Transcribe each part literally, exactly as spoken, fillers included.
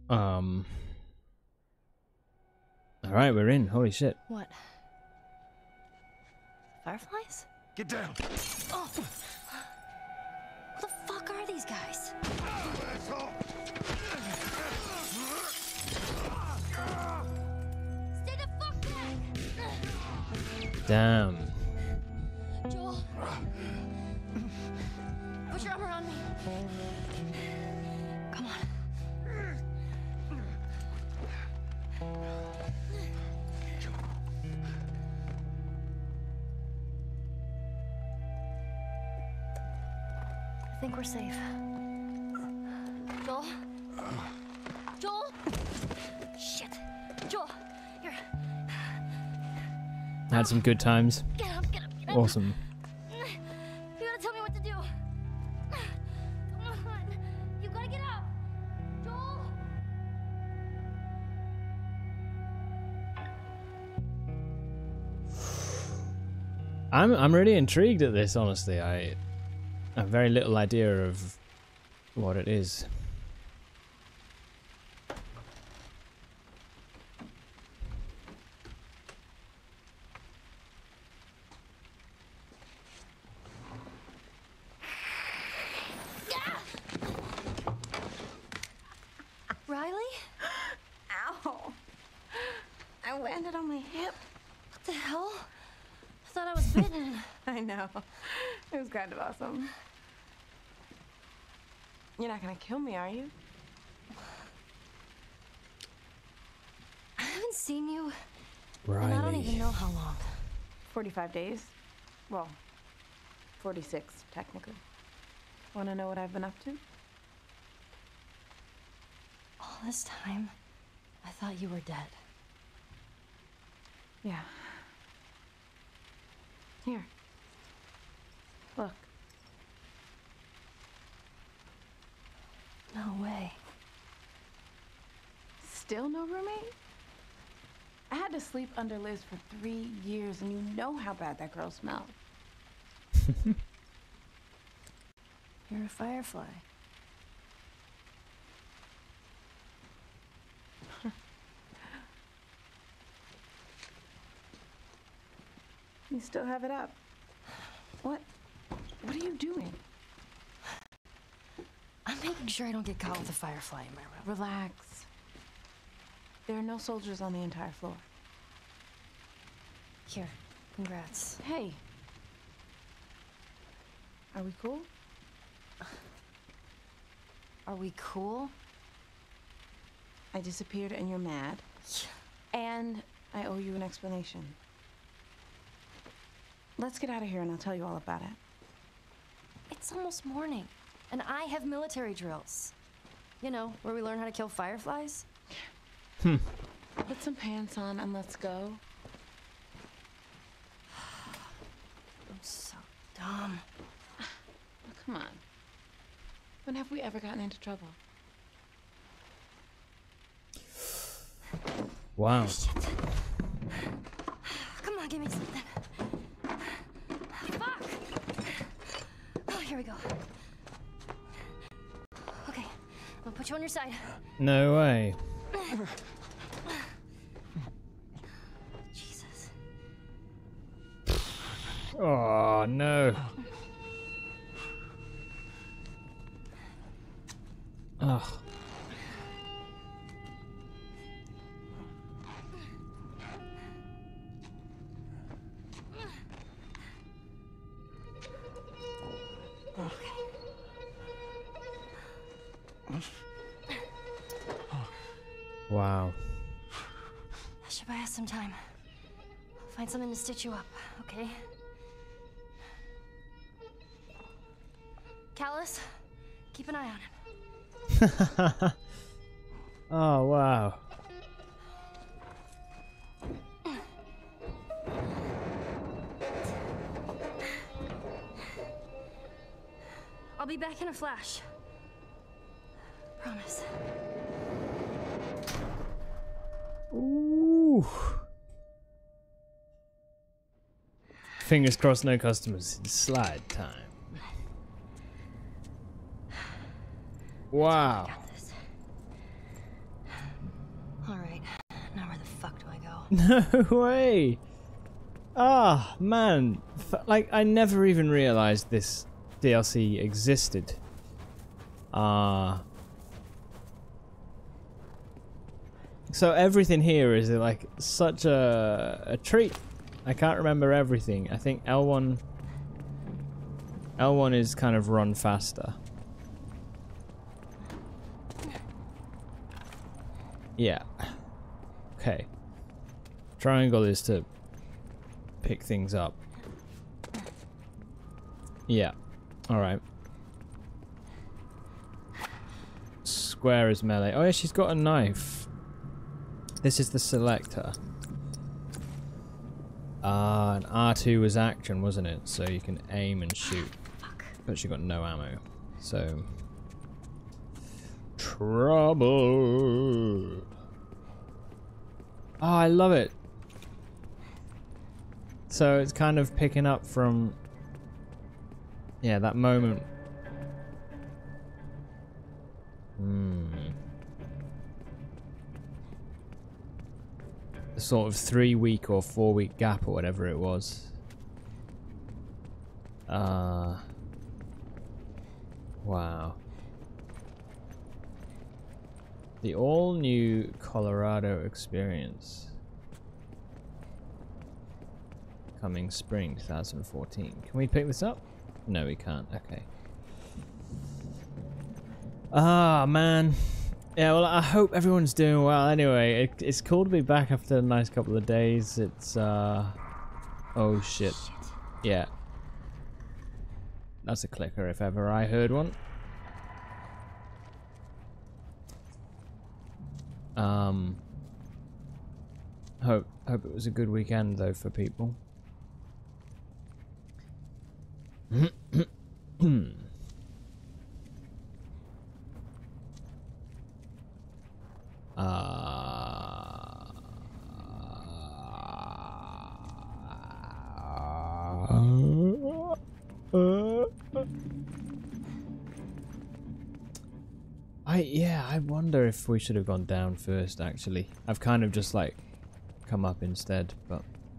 Um. All right, we're in. Holy shit. What? Fireflies? Get down. Oh. Who the fuck are these guys? Stay the fuck back! Damn. Joel. Put your arm around me. Come on. I think we're safe. Joel? Joel? Shit. Joel, here. Had some good times. Get up, get up, get up. Awesome. You gotta tell me what to do. Come on. You gotta get up. Joel? I'm I'm really intrigued at this. Honestly, I have very little idea of what it is. Riley? Ow. I landed on my hip. What the hell? I thought I was bitten. I know. It was kind of awesome. You're not gonna kill me, are you? I haven't seen you. Riley. And I don't even know how long. forty-five days. Well, forty-six, technically. Wanna know what I've been up to? All this time, I thought you were dead. Yeah. Here. Look. No way. Still no roommate? I had to sleep under Liz for three years, and you know how bad that girl smelled. You're a firefly. You still have it up. What? What are you doing? I'm making sure I don't get caught with a firefly in my room. Relax. There are no soldiers on the entire floor. Here, congrats. Hey. Are we cool? Are we cool? I disappeared and you're mad. And I owe you an explanation. Let's get out of here and I'll tell you all about it. It's almost morning, and I have military drills. You know, where we learn how to kill fireflies. Hmm. Put some pants on and let's go. I'm so dumb. Oh, come on. When have we ever gotten into trouble? Wow. Shit. Come on, give me something. Fuck! Oh, here we go. Okay, I'm gonna put you on your side. No way. Jesus. Oh no. Ugh. Wow. I should buy us some time. I'll find something to stitch you up, okay? Callus, keep an eye on him. Oh wow. I'll be back in a flash. Promise. Ooh. Fingers crossed, no customers. It's slide time. Wow. Got this. No way! Ah, man. F like, I never even realized this D L C existed. Ah. Uh, so everything here is like such a, a treat. I can't remember everything. I think L one... L one is kind of run faster. Yeah. Okay. Triangle is to pick things up. Yeah. Alright. Square is melee. Oh yeah, she's got a knife. This is the selector. Ah, uh, and R two was action, wasn't it? So you can aim and shoot. But she got no ammo. So... trouble. Oh, I love it. So it's kind of picking up from, yeah, that moment. Hmm. The sort of three week or four week gap or whatever it was. Ah. Uh, wow. The all-new Colorado experience. Coming spring twenty fourteen. Can we pick this up? No, we can't. Okay. Ah, man. Yeah, well, I hope everyone's doing well. Anyway, it, it's cool to be back after a nice couple of days. It's, uh... oh, shit. shit. Yeah. That's a clicker if ever I heard one. Um, hope hope it was a good weekend though for people. uh, uh, I, yeah, I wonder if we should have gone down first, actually. I've kind of just, like, come up instead, but...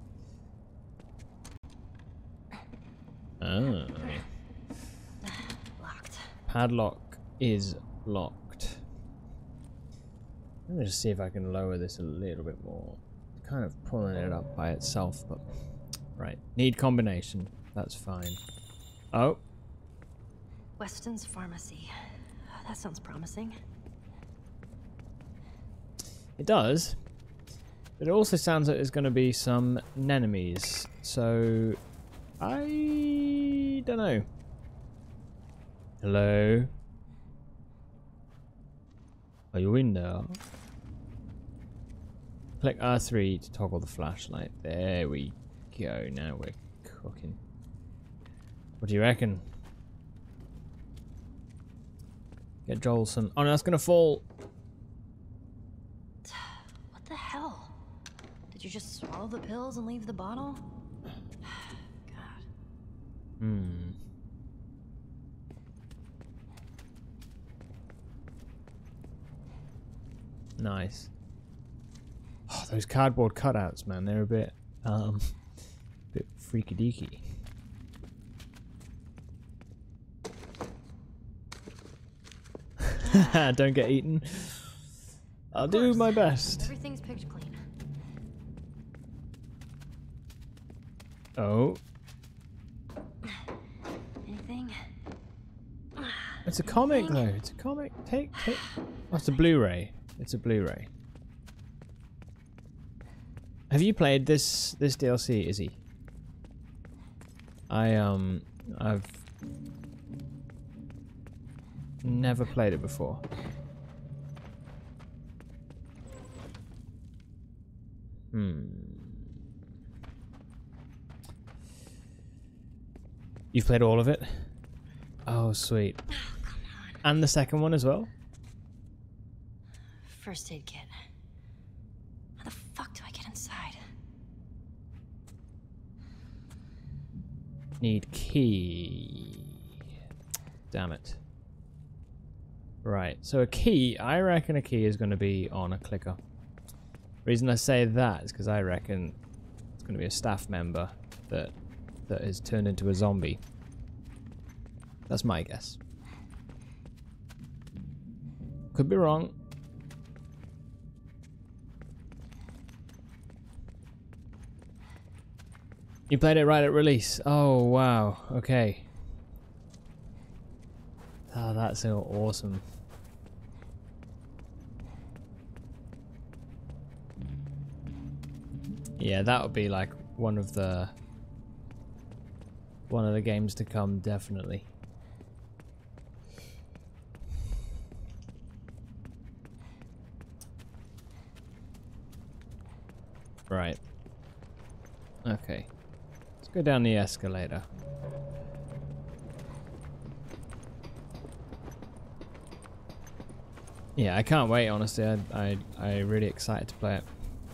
Oh. Locked. Padlock is locked. Let me just see if I can lower this a little bit more. It's kind of pulling it up by itself, but... Right. Need combination. That's fine. Oh. Weston's Pharmacy. That sounds promising. It does. But it also sounds like there's going to be some nenemies. So, I don't know. Hello? Are you in there? Click R three to toggle the flashlight. There we go. Now we're cooking. What do you reckon? Get Joel some... Oh no, that's gonna fall! What the hell? Did you just swallow the pills and leave the bottle? God. Hmm. Nice. Oh, those cardboard cutouts, man, they're a bit, um, a bit freaky deaky. Don't get eaten. I'll do my best. Everything's picked clean. Oh. Anything? It's a comic though. It's a comic. Take, take. Oh, it's a Blu-ray. It's a Blu-ray. Have you played this this D L C, Izzy? I um I've never played it before. Hmm. You've played all of it? Oh, sweet. Oh, come on. And the second one as well? First aid kit. How the fuck do I get inside? Need key. Damn it. Right, so a key, I reckon a key is going to be on a clicker. Reason I say that is because I reckon it's going to be a staff member that that is turned into a zombie. That's my guess. Could be wrong. You played it right at release. Oh, wow. Okay. Oh, that's so awesome. Yeah, that would be like one of the one of the games to come, definitely. Right. Okay. Let's go down the escalator. Yeah, I can't wait, honestly. I I I'm really excited to play it.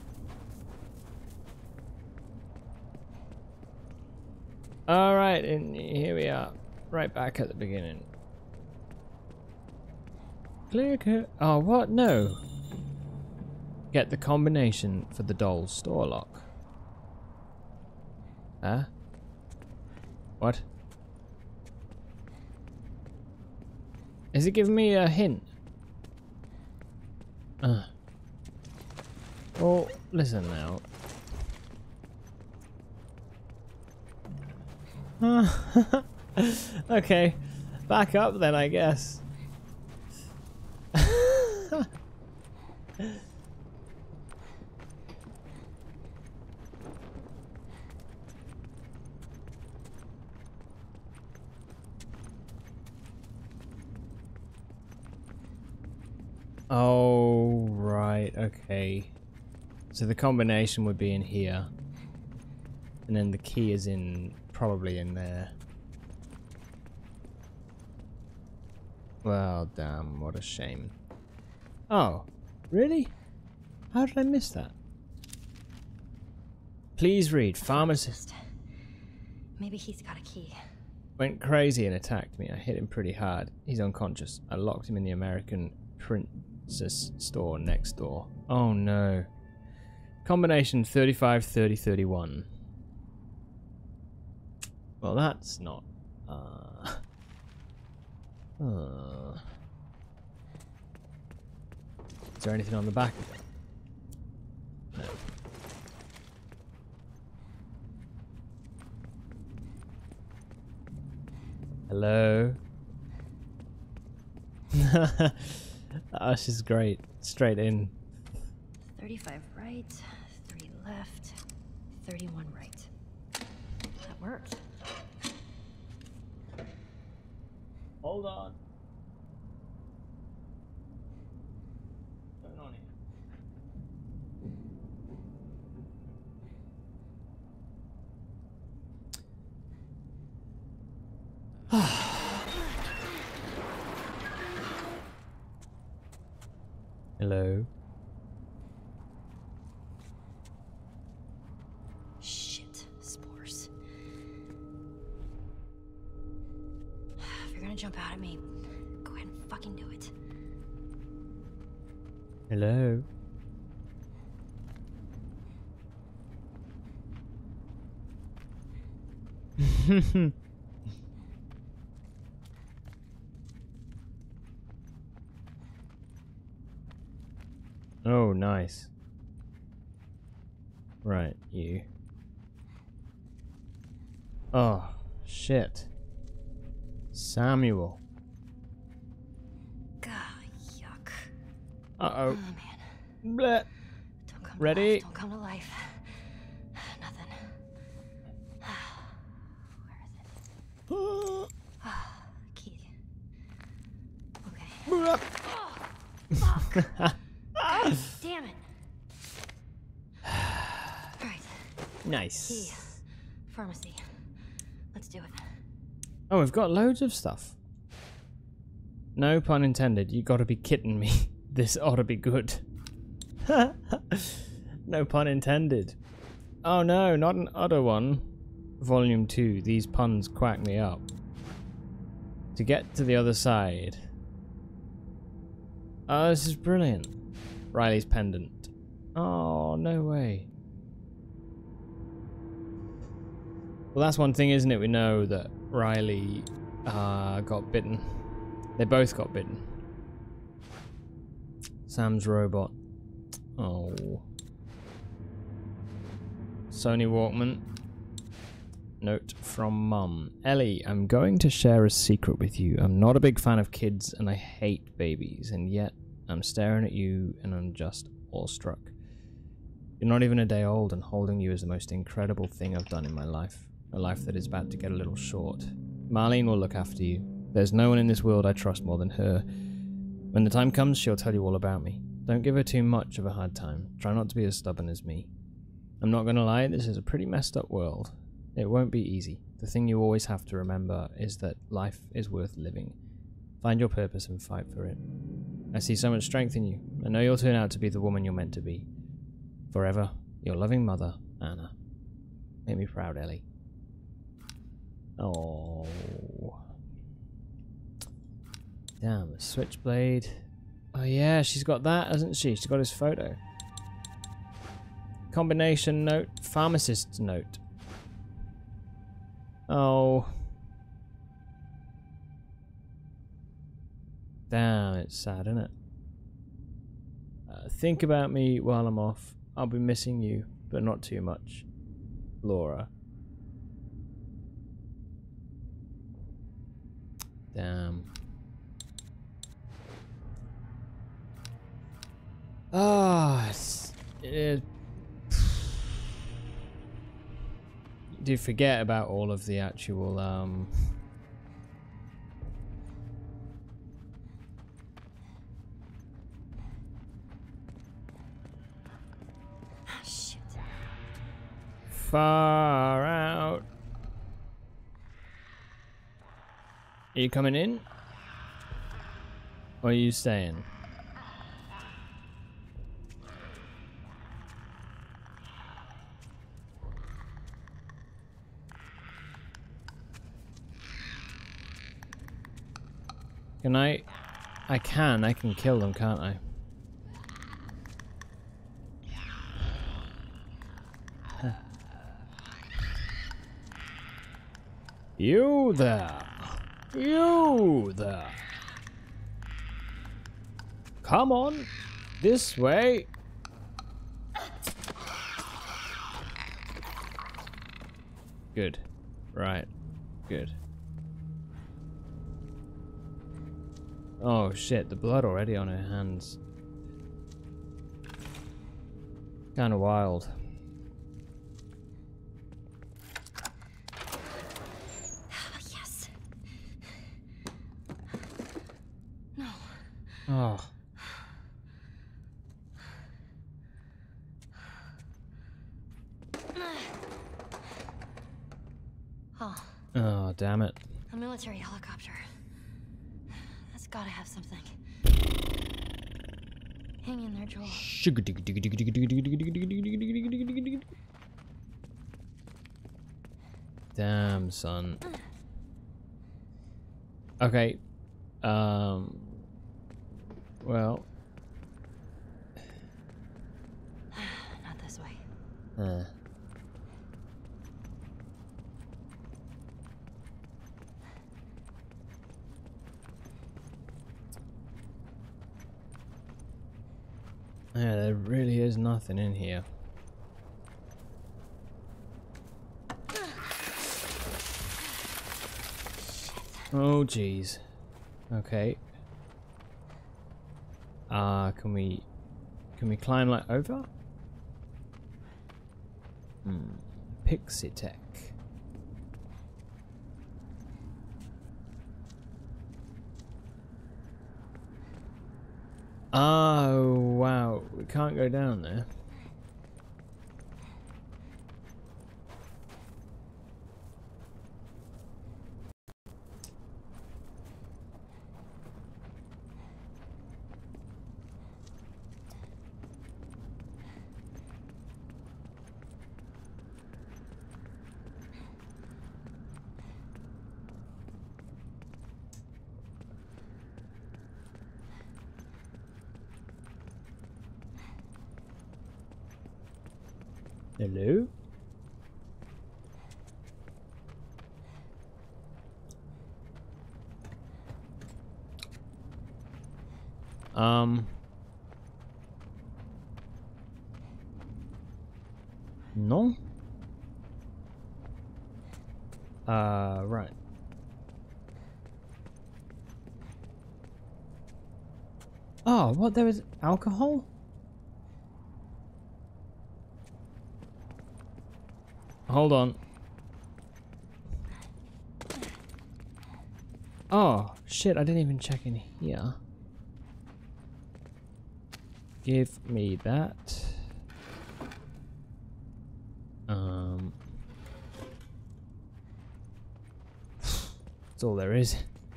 Alright, and here we are. Right back at the beginning. Clear co- Oh, what? No. Get the combination for the doll's store lock. Huh? What? Is it giving me a hint? Uh. Well, listen now. Okay, back up then, I guess. Oh, right, okay. So the combination would be in here. And then the key is in, probably in there. Well, damn, what a shame. Oh, really? How did I miss that? Please read, pharmacist. Maybe he's got a key. Went crazy and attacked me. I hit him pretty hard. He's unconscious. I locked him in the American Princess store next door. Oh no. Combination thirty-five, thirty, thirty-one. Well, that's not... Uh... uh... Is there anything on the back of it? No. Hello? Oh, she's great. Straight in. thirty-five right, three left, thirty-one right. That worked. Hold on. What's going on here? Hello? Shit, spores. If you're gonna jump out at me, go ahead and fucking do it. Hello? Oh, nice. Right, you. Oh, shit. Samuel. God, yuck. Uh-oh. Oh, man. Bleh. Don't come Ready? to life. Don't come to life. Nothing. Where is it? Ah, key. Okay. Oh, fuck. God damn it. Alright. Nice. Key. Pharmacy. Let's do it. Oh, we've got loads of stuff. No pun intended. You gotta be kidding me. This ought to be good. No pun intended. Oh no, not an other one. Volume two. These puns quack me up. To get to the other side. Oh, this is brilliant. Riley's pendant. Oh, no way. Well, that's one thing, isn't it? We know that Riley uh, got bitten. They both got bitten. Sam's robot. Oh. Sony Walkman. Note from Mum. Ellie, I'm going to share a secret with you. I'm not a big fan of kids and I hate babies, and yet I'm staring at you and I'm just awestruck. You're not even a day old, and holding you is the most incredible thing I've done in my life. A life that is about to get a little short. Marlene will look after you. There's no one in this world I trust more than her. When the time comes, she'll tell you all about me. Don't give her too much of a hard time. Try not to be as stubborn as me. I'm not gonna lie, this is a pretty messed up world. It won't be easy. The thing you always have to remember is that life is worth living. Find your purpose and fight for it. I see so much strength in you. I know you'll turn out to be the woman you're meant to be. Forever, your loving mother, Anna. Make me proud, Ellie. Oh. Damn, a switchblade. Oh yeah, she's got that, hasn't she? She's got his photo. Combination note, pharmacist's note. Oh. Damn, it's sad, isn't it? Uh, think about me while I'm off. I'll be missing you, but not too much. Laura. Damn. Ah, oh, it. Do forget about all of the actual um. Shit. Far out. Are you coming in? Or are you staying? Can I? I can. I can kill them, can't I? Huh. You there. You there. Come on. This way. Good. Right. Good. Oh shit, the blood already on her hands. Kinda wild. Yes. No. Oh. Oh. Oh, damn it. A military helicopter. That's gotta have something. Hang in there, Joel. Damn, son. Okay. Um. Well. Not this way. Uh. Yeah, there really is nothing in here. Oh, jeez. Okay. Ah, uh, can we... Can we climb, like, over? Hmm. Pixie tech. Oh, wow. We can't go down there. Hello? Um. No? Uh, right. Oh, what? There was alcohol? Hold on. Oh, shit, I didn't even check in here. Give me that. Um. That's all there is.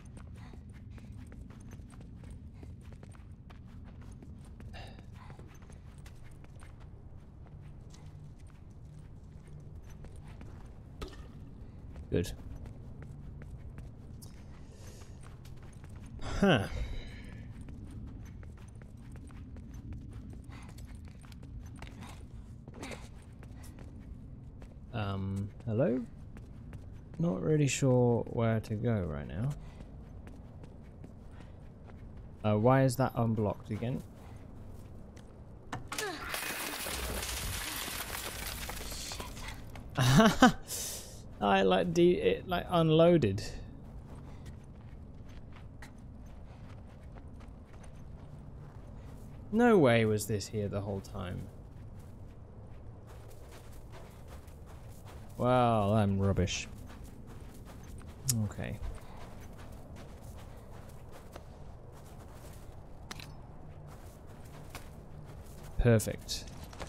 Good. Huh. Um, hello? Not really sure where to go right now. Uh, why is that unblocked again? I like de it like unloaded. No way was this here the whole time. Well, I'm rubbish. Okay. Perfect.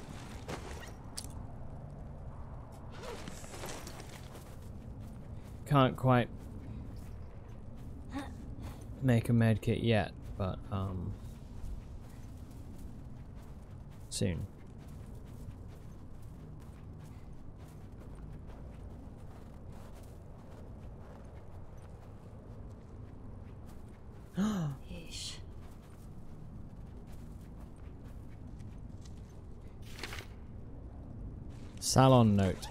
Can't quite make a med kit yet, but um soon. Yeesh. Salon note.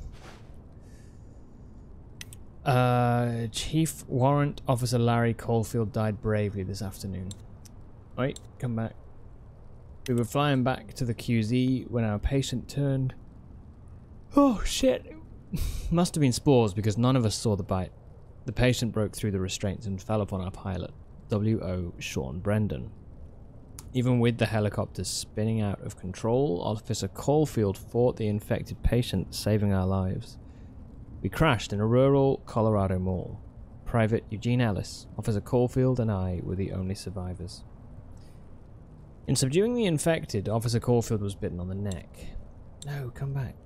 Uh, Chief Warrant Officer Larry Caulfield died bravely this afternoon. Wait, come back. We were flying back to the Q Z when our patient turned. Oh shit! Must have been spores because none of us saw the bite. The patient broke through the restraints and fell upon our pilot, W O Sean Brendan. Even with the helicopter spinning out of control, Officer Caulfield fought the infected patient, saving our lives. We crashed in a rural Colorado mall. Private Eugene Ellis, Officer Caulfield, and I were the only survivors. In subduing the infected, Officer Caulfield was bitten on the neck. No, come back.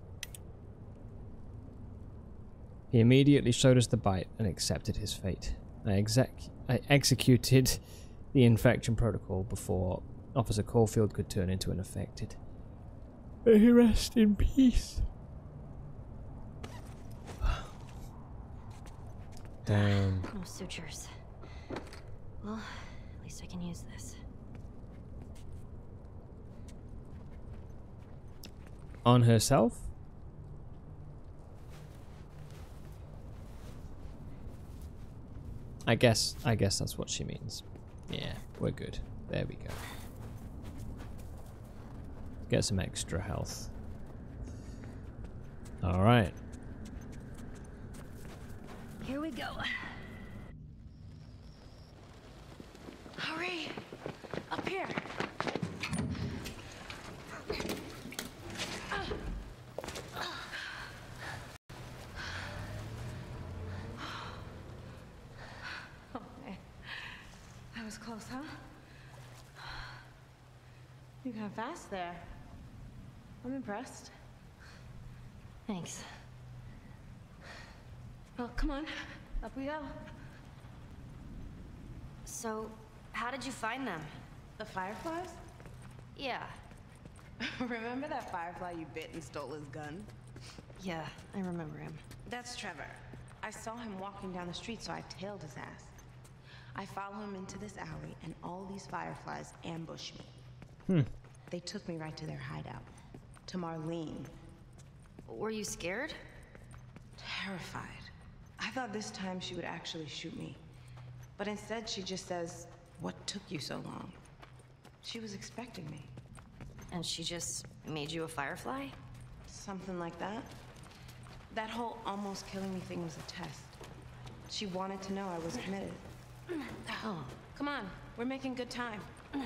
He immediately showed us the bite and accepted his fate. I, exec I executed the infection protocol before Officer Caulfield could turn into an affected. May he rest in peace. Damn. No sutures. Well, at least I can use this. On herself? I guess, I guess that's what she means. Yeah, we're good. There we go. Get some extra health. Alright. Here we go. Hurry! Up here! That was close, huh? You got fast there. I'm impressed. Thanks. Well, come on. Up we go. So, how did you find them? The fireflies? Yeah. Remember that firefly you bit and stole his gun? Yeah, I remember him. That's Trevor. I saw him walking down the street, so I tailed his ass. I follow him into this alley, and all these fireflies ambush me. Hmm. They took me right to their hideout. To Marlene, Were you scared? Terrified. I thought this time she would actually shoot me. But instead, she just says, "What took you so long?" She was expecting me. And she just made you a firefly? Something like that. That whole almost killing me thing was a test. She wanted to know I was committed. Oh. Come on, we're making good time.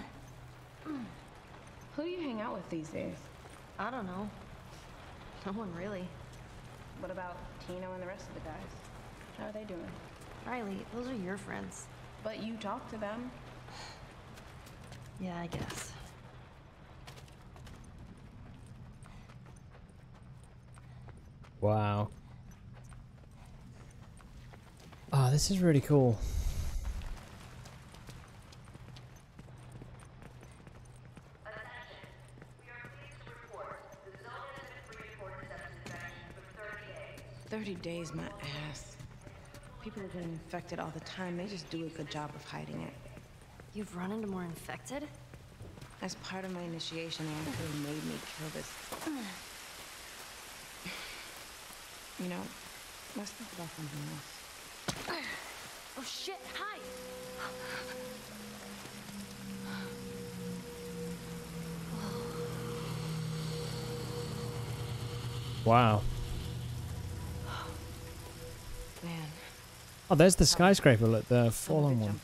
Who do you hang out with these days? I don't know. No one really. What about Tino and the rest of the guys? How are they doing? Riley, those are your friends. But you talk to them. Yeah, I guess. Wow. Oh, this is really cool. thirty days, my ass. People are getting infected all the time. They just do a good job of hiding it. You've run into more infected? As part of my initiation, they actually made me kill this. You know, let's talk about something else. Oh shit, hi! Wow. Man. Oh, there's the skyscraper. Look, the fallen one.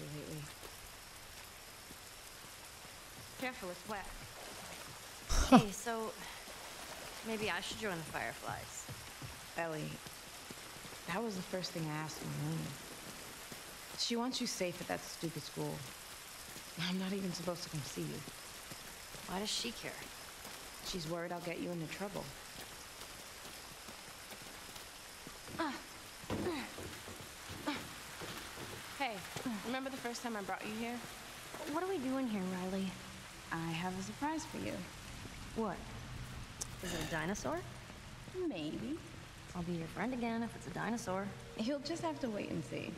Careful, it's wet. Hey, so maybe I should join the Fireflies. Ellie, that was the first thing I asked Marlene. She wants you safe at that stupid school. I'm not even supposed to come see you. Why does she care? She's worried I'll get you into trouble. Hey, remember the first time I brought you here? What are we doing here, Riley? I have a surprise for you. What? Is it a dinosaur? Maybe. I'll be your friend again if it's a dinosaur. You'll just have to wait and see.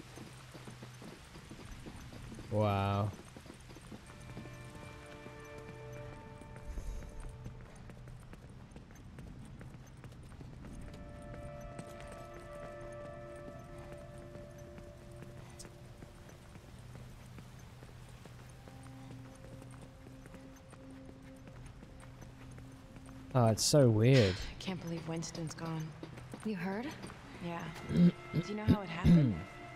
Wow. Oh, it's so weird. I can't believe Winston's gone. You heard? Yeah. Do you know how it happened?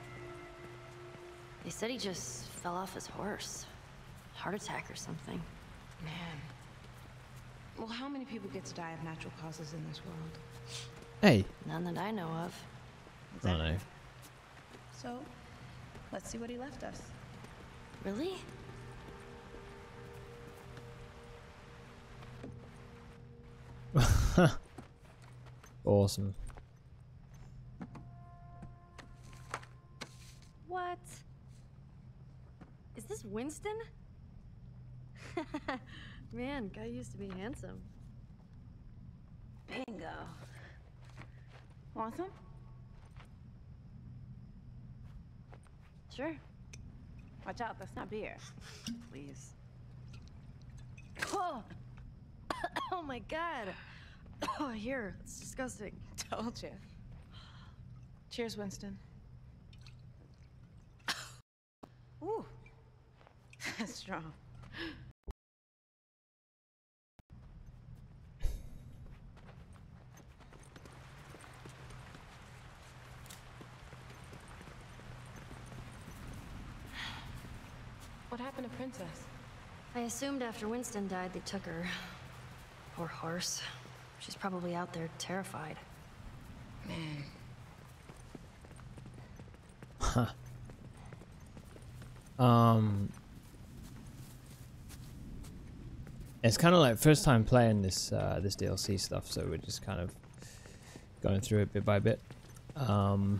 They said he just fell off his horse. Heart attack or something. Man. Well, how many people get to die of natural causes in this world? Hey. None that I know of. I don't know. So, let's see what he left us. Really? Awesome. What? Is this Winston? Man, guy used to be handsome. Bingo. Want some? Sure. Watch out, that's not beer. Please. Oh! Oh my god! Oh, here. It's disgusting. Told you. Cheers, Winston. Ooh. That's strong. What happened to Princess? I assumed after Winston died, they took her. Poor horse. She's probably out there terrified. Man. Huh. Um. It's kind of like first time playing this uh, this D L C stuff, so we're just kind of going through it bit by bit. Um.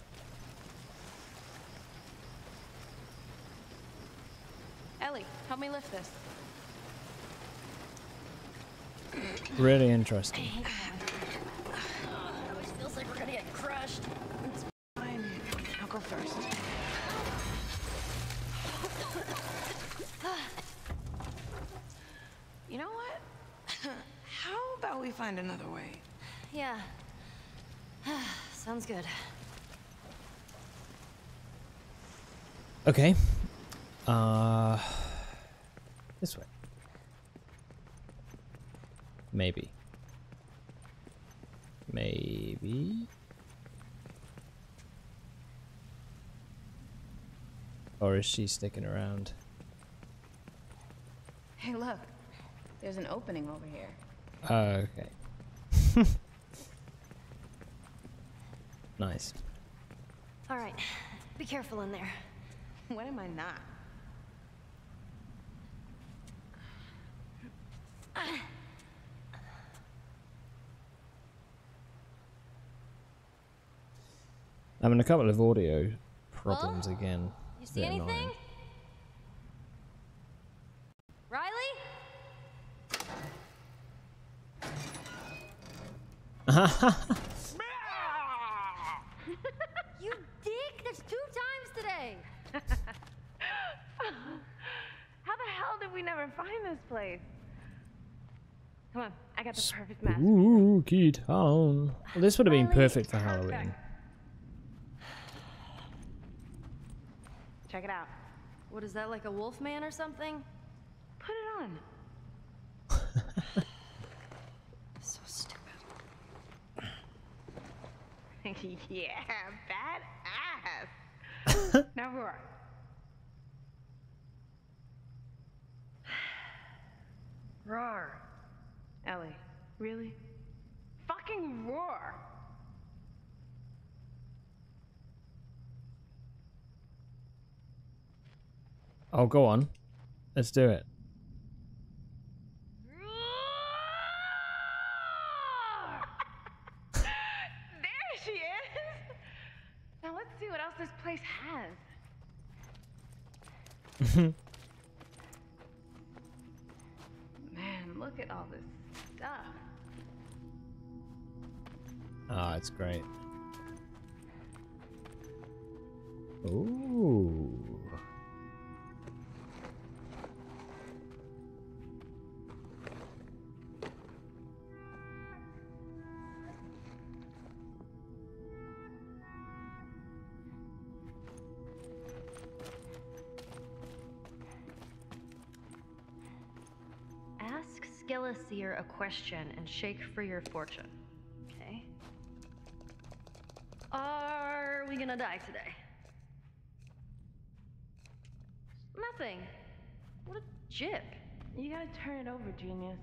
Ellie, help me lift this. Really interesting. It always feels like we're gonna get crushed. It's fine. I'll go first. You know what? How about we find another way? Yeah. Sounds good. Okay. Uh, this way. Maybe. Maybe. Or is she sticking around? Hey, look. There's an opening over here. Uh, okay. Nice. All right. Be careful in there. When am I not? Having a couple of audio problems Huh? again. You It's a see bit anything? annoying. Riley? You dick! There's two times today! How the hell did we never find this place? Come on, I got the perfect mask. Spooky town. Well, this would have been Riley, perfect for perfect. Halloween. Check it out. What is that, like a wolf man or something? Put it on. So stupid. Yeah, badass. Now roar. Roar. Ellie, really? Fucking roar. Oh, go on. Let's do it. There she is. Now let's see what else this place has. Man, look at all this stuff. Ah, it's great. Ooh. Ask Skeleseer a question and shake for your fortune. Okay. Are we gonna die today? Nothing. What a jip. You gotta turn it over, genius.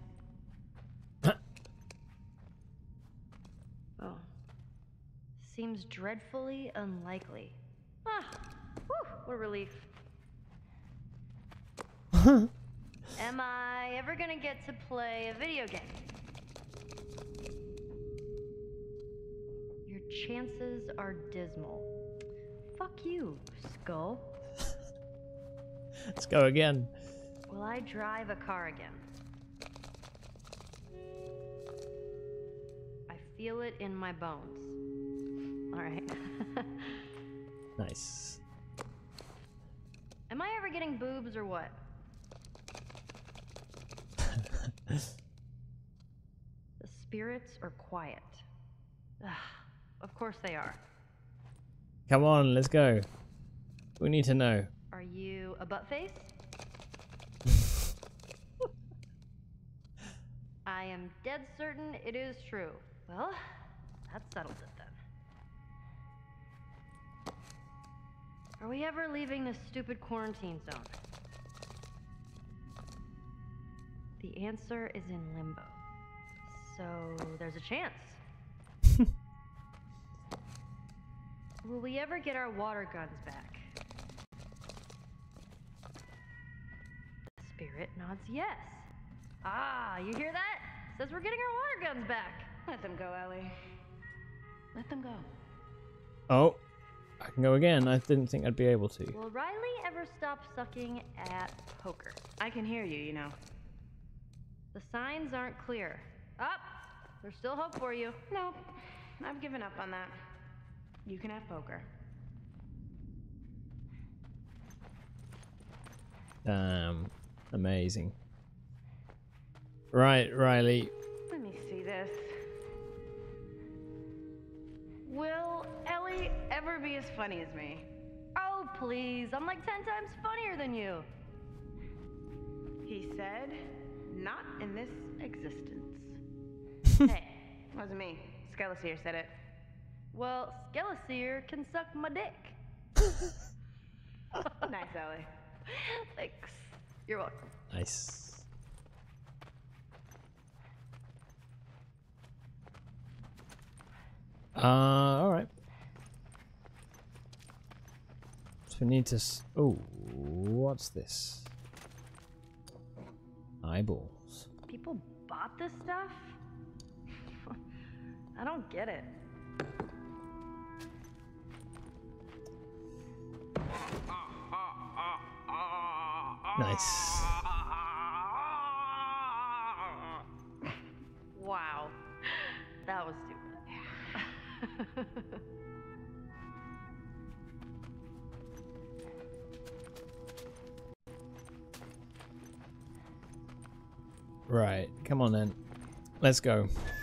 Oh. Seems dreadfully unlikely. Ah, whew, what a relief. Am I ever gonna get to play a video game? Your chances are dismal. Fuck you, Skull. Let's go again. Will I drive a car again? I feel it in my bones. All right. Nice. Am I ever getting boobs or what? The spirits are quiet. Ugh, of course they are. Come on, let's go. We need to know. Are you a butt face? I am dead certain it is true. Well, that settles it then. Are we ever leaving this stupid quarantine zone? The answer is in limbo. So there's a chance. Will we ever get our water guns back? The spirit nods yes. Ah, you hear that? Says we're getting our water guns back. Let them go, Ellie. Let them go. Oh, I can go again. I didn't think I'd be able to. Will Riley ever stop sucking at poker? I can hear you, you know. The signs aren't clear. Up! There's still hope for you. Nope. I've given up on that. You can have poker. Damn. Amazing. Right, Riley. Let me see this. Will Ellie ever be as funny as me? Oh, please. I'm like ten times funnier than you. He said, not in this existence. Hey, wasn't me. Skeleseer said it. Well, Skeleseer can suck my dick. Nice, Ellie. Thanks. You're welcome. Nice. Uh, all right. So we need to. S oh, what's this? Eyeballs. People bought this stuff? I don't get it. Nice. Wow. That was stupid. Right, come on then. Let's go.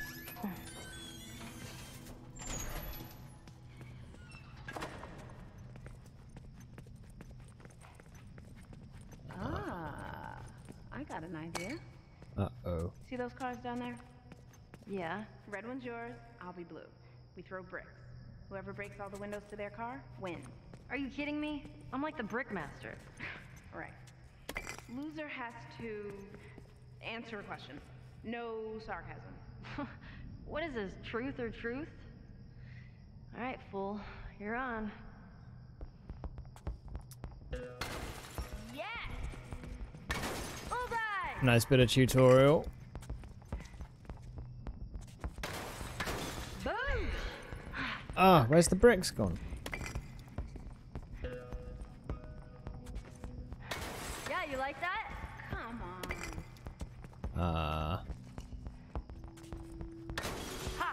Ah, I got an idea. Uh-oh. See those cars down there? Yeah. Red one's yours, I'll be blue. We throw bricks. Whoever breaks all the windows to their car wins. Are you kidding me? I'm like the Brickmaster. All right. Loser has to answer a question. No sarcasm. What is this, truth or truth? All right, fool. You're on. Yes! Bullseye! Nice bit of tutorial. Boom! Ah, where's the bricks gone? Yeah, you like that? Come on. Uh, Ha!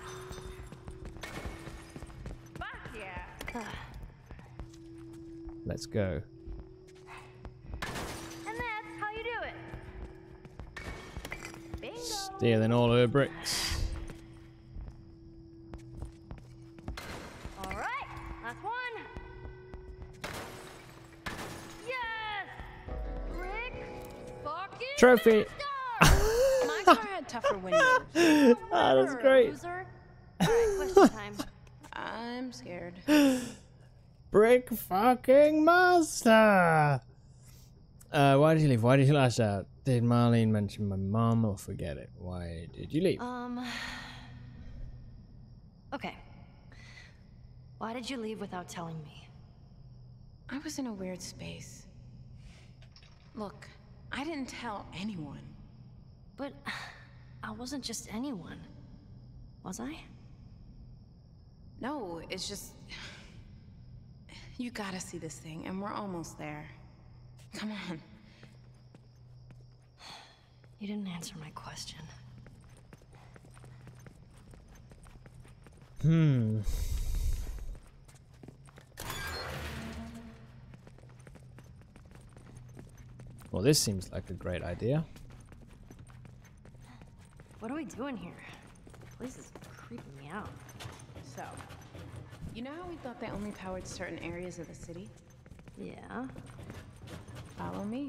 Fuck yeah. let's go. And that's how you do it. Bingo! Stealing all her bricks. All right, last one. Yes! Brick fucking Trophy. My car had tougher windows. Ah, that's great. Loser. All right, question time. I'm scared. Brick fucking master. Uh, why did you leave? Why did you lash out? Did Marlene mention my mom or forget it? Why did you leave? Um. Okay. Why did you leave without telling me? I was in a weird space. Look, I didn't tell anyone. But I wasn't just anyone, was I? No, it's just... You gotta see this thing, and we're almost there. Come on. You didn't answer my question. Hmm. Well, this seems like a great idea. What are we doing here? This place is creeping me out. So, you know how we thought they only powered certain areas of the city? Yeah. Follow me.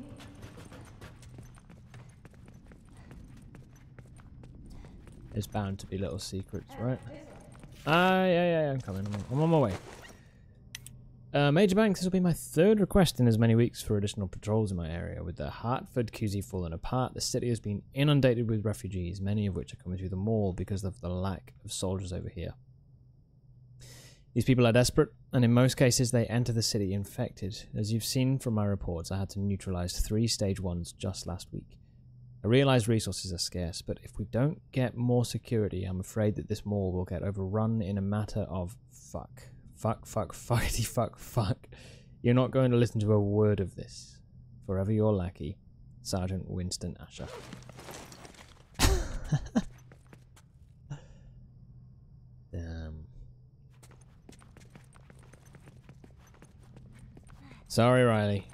There's bound to be little secrets, right? Ah, yeah, yeah, yeah, I'm coming. I'm on, I'm on my way. Uh, Major Banks, this will be my third request in as many weeks for additional patrols in my area. With the Hartford Q Z falling apart, the city has been inundated with refugees, many of which are coming through the mall because of the lack of soldiers over here. These people are desperate, and in most cases they enter the city infected. As you've seen from my reports, I had to neutralize three stage ones just last week. I realize resources are scarce, but if we don't get more security, I'm afraid that this mall will get overrun in a matter of fuck. Fuck, fuck, fuckity fuck, fuck. You're not going to listen to a word of this. Forever your lackey, Sergeant Winston Asher. Damn. Sorry, Riley.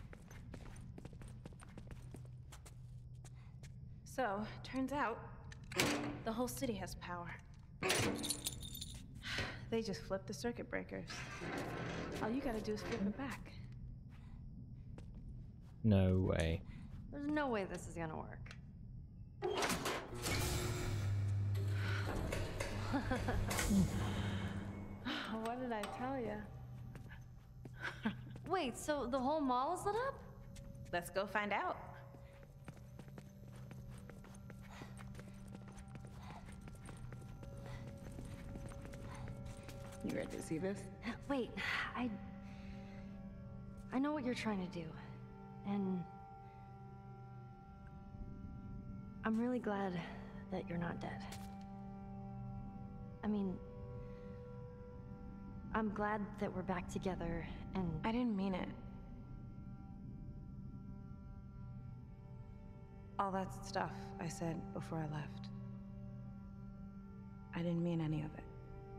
So, turns out, The whole city has power. They just flip the circuit breakers. All you gotta do is flip it back. No way. There's no way this is gonna work. What did I tell you? Wait, so the whole mall is lit up? Let's go find out. You ready to see this? Wait, I... I know what you're trying to do. And... I'm really glad that you're not dead. I mean... I'm glad that we're back together, and... I didn't mean it. All that stuff I said before I left. I didn't mean any of it.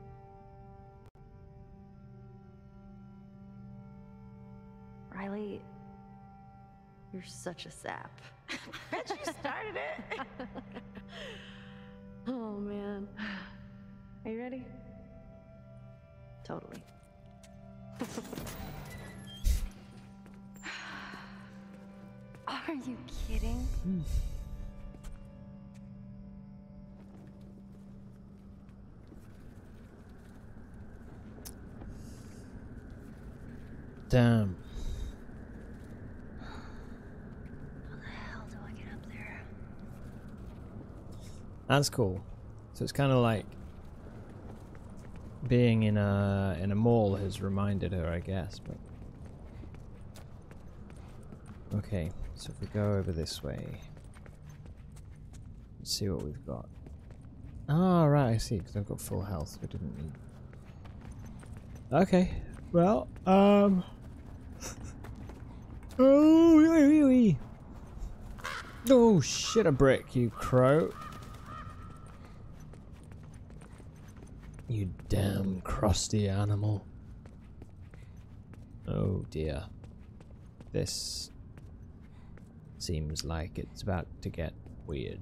Riley, you're such a sap. Bet you started it. Oh, man. Are you ready? Totally. Are you kidding? Damn. How the hell do I get up there? That's cool. So it's kind of like being in a in a mall has reminded her, I guess. But okay, so if we go over this way, let's see what we've got. Ah, right, I see. Because I've got full health. We didn't need. Okay, well, um. Oh, wee, wee, wee. Oh shit! A brick, you crow. You damn crusty animal. Oh dear. This seems like it's about to get weird.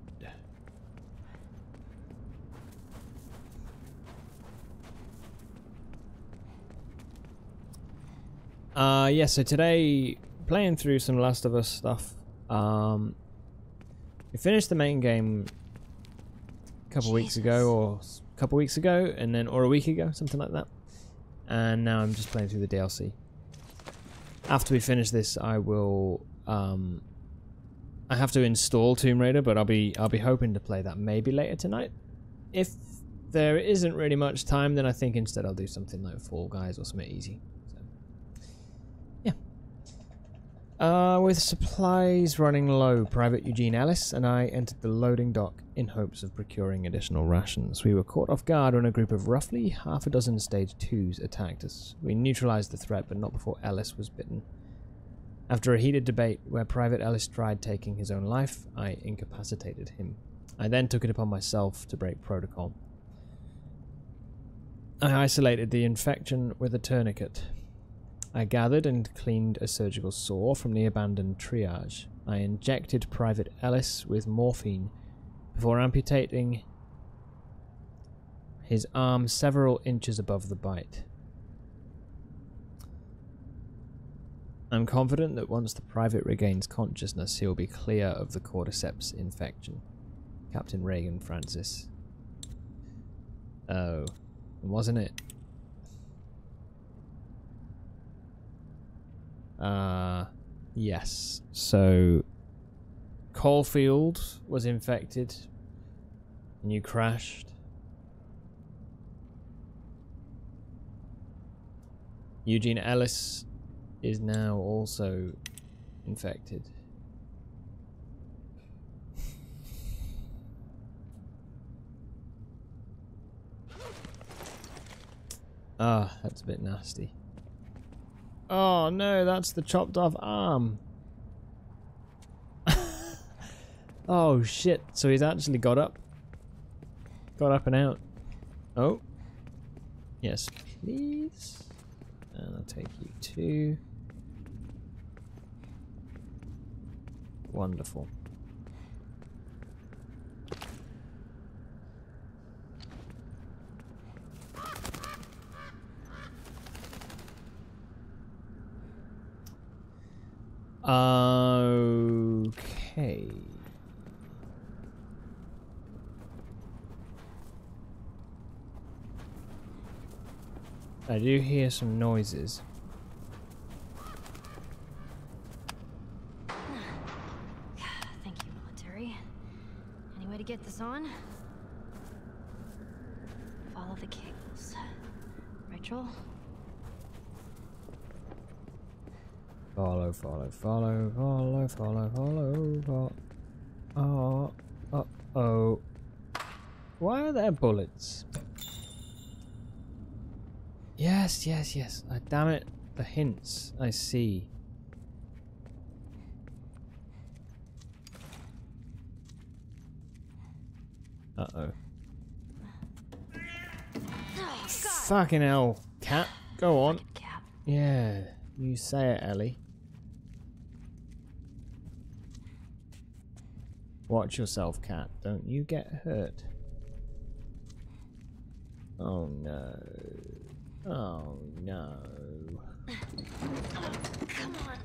Uh, yeah, so today, playing through some Last of Us stuff. Um, we finished the main game a couple weeks ago, or a couple weeks ago, and then, or a week ago, something like that. And now I'm just playing through the D L C. After we finish this, I will, um, I have to install Tomb Raider, but I'll be, I'll be hoping to play that maybe later tonight. If there isn't really much time, then I think instead I'll do something like Fall Guys or something easy. Uh, with supplies running low, Private Eugene Ellis and I entered the loading dock in hopes of procuring additional rations. We were caught off guard when a group of roughly half a dozen stage twos attacked us. We neutralized the threat, but not before Ellis was bitten. After a heated debate where Private Ellis tried taking his own life, I incapacitated him. I then took it upon myself to break protocol. I isolated the infection with a tourniquet. I gathered and cleaned a surgical sore from the abandoned triage. I injected Private Ellis with morphine before amputating his arm several inches above the bite. I'm confident that once the Private regains consciousness, he'll be clear of the cordyceps infection. Captain Reagan Francis. Oh, wasn't it? Uh, yes. So, Caulfield was infected, and you crashed. Eugene Ellis is now also infected. Ah, that's a bit nasty. Oh no, that's the chopped off arm. Oh shit, so he's actually got up. Got up and out. Oh. Yes, please. And I'll take you too. Wonderful. Okay. I do hear some noises. Thank you, military. Any way to get this on? Follow the cables. Right, Joel? Follow, follow, follow, follow, follow, follow, follow. Oh, uh oh. Why are there bullets? Yes, yes, yes. Ah, damn it. The hints. I see. Uh oh. Oh, Fucking hell, cat. Go on. Cap. Yeah, you say it, Ellie. Watch yourself, cat. Don't you get hurt. Oh no. Oh no. Come on.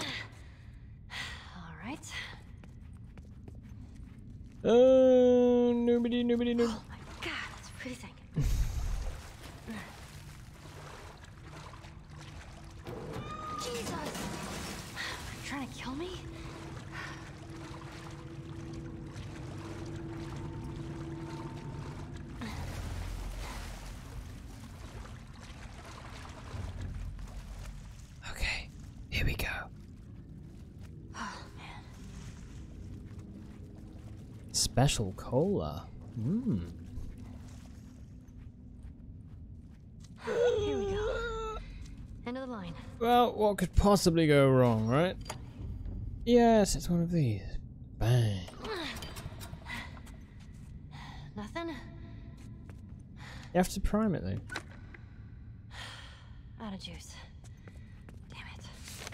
All right. Oh, nobody, nobody, nobody. Oh my god, that's freezing. Jesus! Are you trying to kill me? Okay, here we go. Oh man. Special cola. Mmm. Here we go. End of the line. Well, what could possibly go wrong, right? Yes, it's one of these. Bang. Nothing? You have to prime it though. Out of juice. Damn it.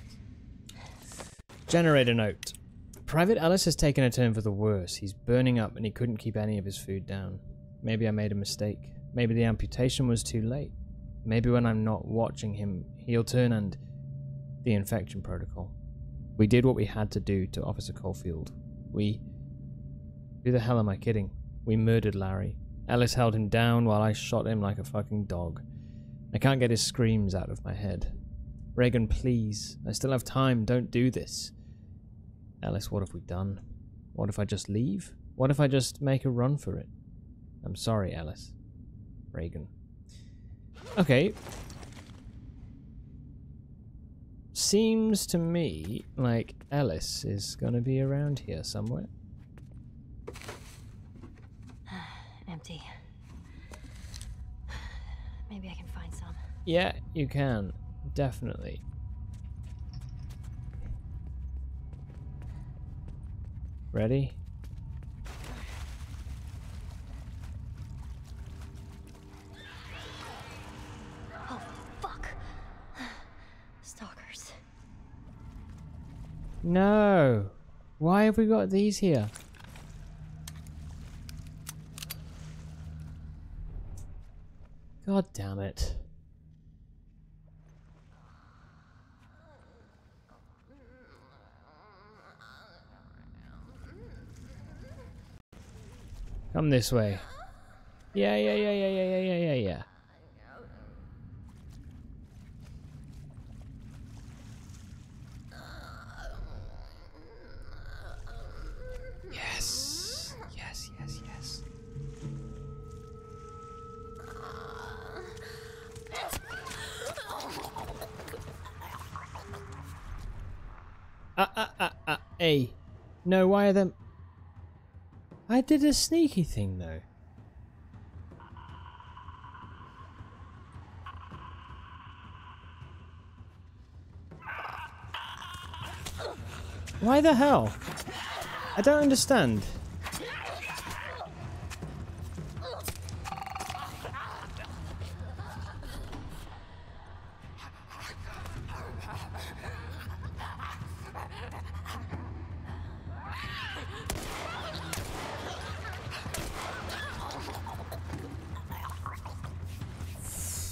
Generator note. Private Ellis has taken a turn for the worse. He's burning up and he couldn't keep any of his food down. Maybe I made a mistake. Maybe the amputation was too late. Maybe when I'm not watching him, he'll turn and... The infection protocol. We did what we had to do to Officer Caulfield. We... Who the hell am I kidding? We murdered Larry. Ellis held him down while I shot him like a fucking dog. I can't get his screams out of my head. Reagan, please. I still have time. Don't do this. Ellis, what have we done? What if I just leave? What if I just make a run for it? I'm sorry, Ellis. Reagan. Okay. Seems to me like Ellis is gonna be around here somewhere. Empty. Maybe I can find some. Yeah, you can. Definitely. Ready? Oh, fuck. Stalkers. No. Why have we got these here? God damn it. Come this way. Yeah, yeah, yeah, yeah, yeah, yeah, yeah, yeah, yeah. Yes. Yes, yes, yes. Ah, ah, ah, ah, hey. No, why are them... I did a sneaky thing, though. Why the hell? I don't understand.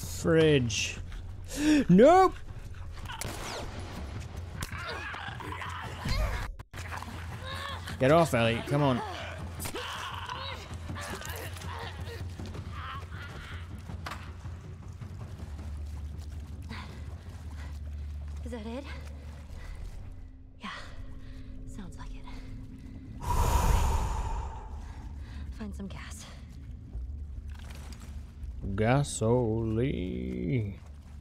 Fridge. Nope. Get off, Ellie. Come on. Is that it? Yeah, sounds like it. Find some gas. Gasoline.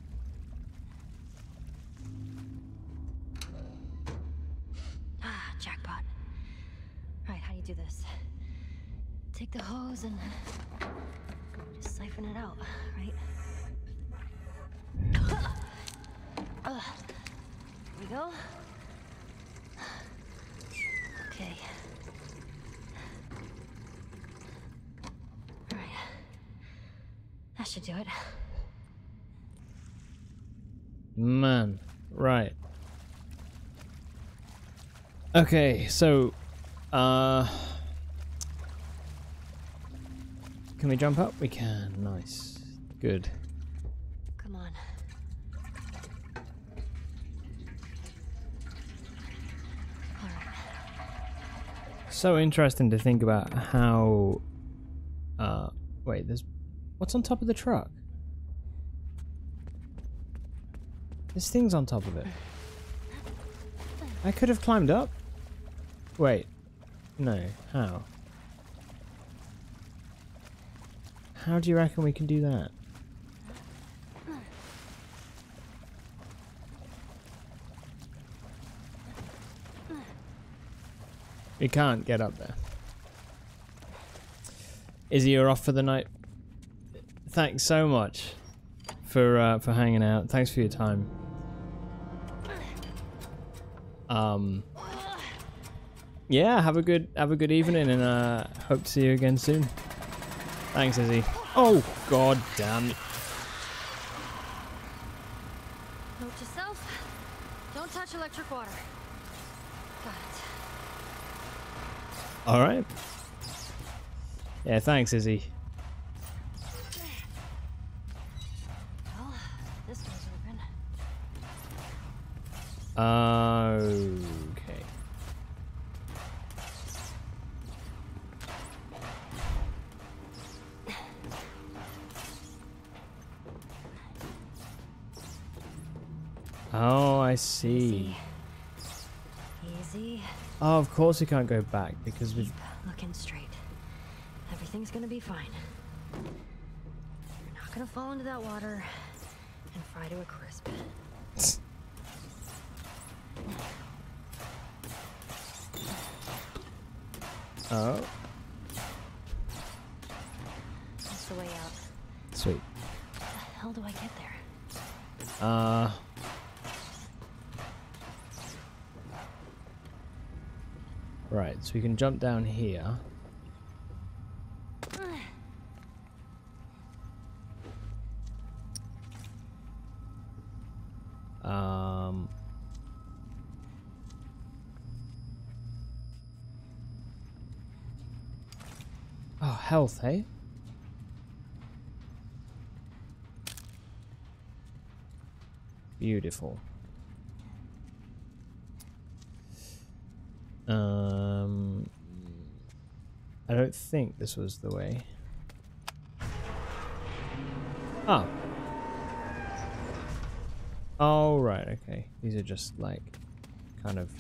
Ah, jackpot. Right, how do you do this? Take the hose and just siphon it out, right? Uh, here we go. Okay. All right. That should do it. Man, right. Okay, so, uh, can we jump up? We can. Nice. Good. Come on. All right. So interesting to think about how, uh, wait, there's, what's on top of the truck? This thing's on top of it. I could have climbed up. Wait. No. How? How do you reckon we can do that? We can't get up there. Izzy, you're off for the night. Thanks so much for uh, for hanging out. Thanks for your time. Um. Yeah, have a good have a good evening, and uh, hope to see you again soon. Thanks, Izzy. Oh God damn! Note to self: don't touch electric water. Got it. All right. Yeah, thanks, Izzy. Well, this door's open. Okay. Oh, I see. Easy. Easy. Oh, of course we can't go back because we've... Keep looking straight. Everything's gonna be fine. You're not gonna fall into that water and fry to a crisp. Oh. That's the way out. Sweet. How the hell do I get there? Uh... Right, so we can jump down here. Um... Oh, health, hey? Beautiful. Um, I don't think this was the way. Oh. Oh, right, okay. These are just like kind of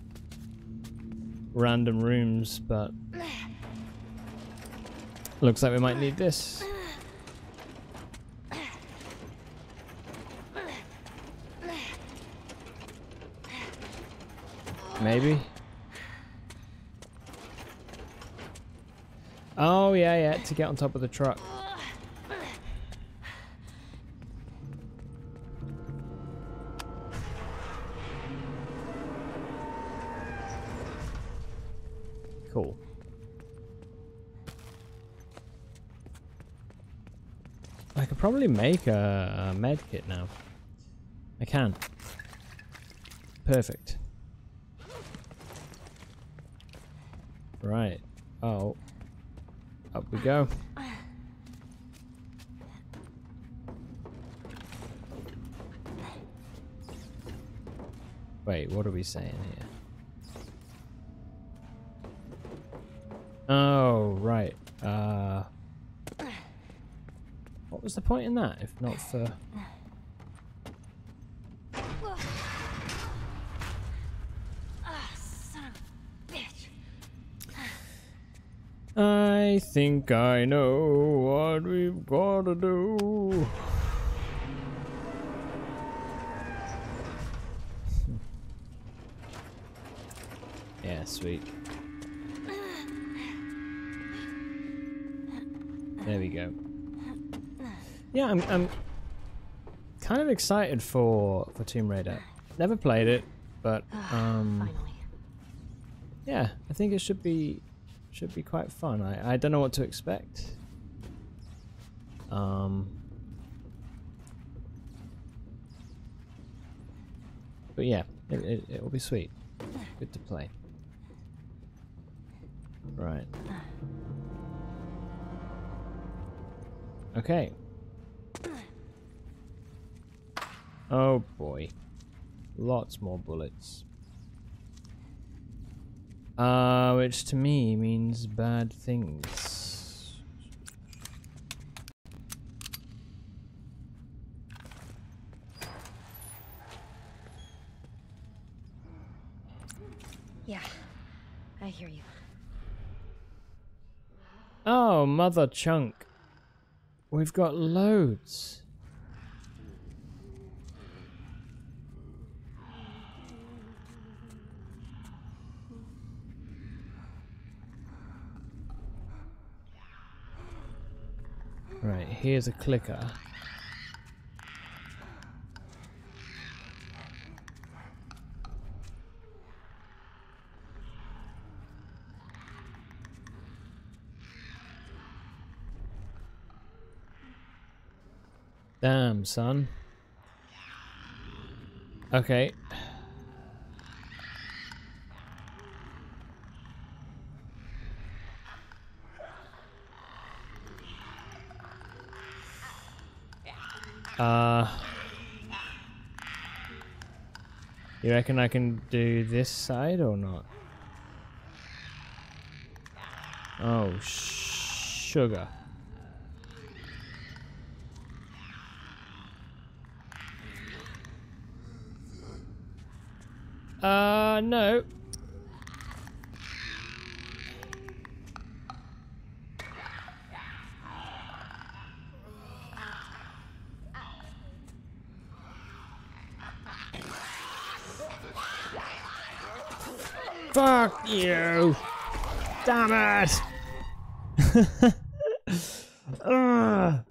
random rooms, but looks like we might need this. Maybe. Oh, yeah, yeah, to get on top of the truck. Cool. I could probably make a, a med kit now. I can. Perfect. Right. Oh. Up we go. Wait, what are we saying here? Oh, right. Uh, what was the point in that, if not for... I think I know what we've got to do. Yeah, sweet. There we go. Yeah, I'm, I'm kind of excited for for Tomb Raider. Never played it, but um, Finally. yeah, I think it should be should be quite fun. I I don't know what to expect. Um, but yeah, it it, it will be sweet. Good to play. Right. Okay. Oh boy. Lots more bullets. Uh, which to me means bad things. Yeah, I hear you. Oh, mother chunk. We've got loads. Right, here's a clicker. Damn, son. Okay. Uh, you reckon I can do this side or not? Oh, sugar. Uh, no. Fuck you! Damn it! Ugh.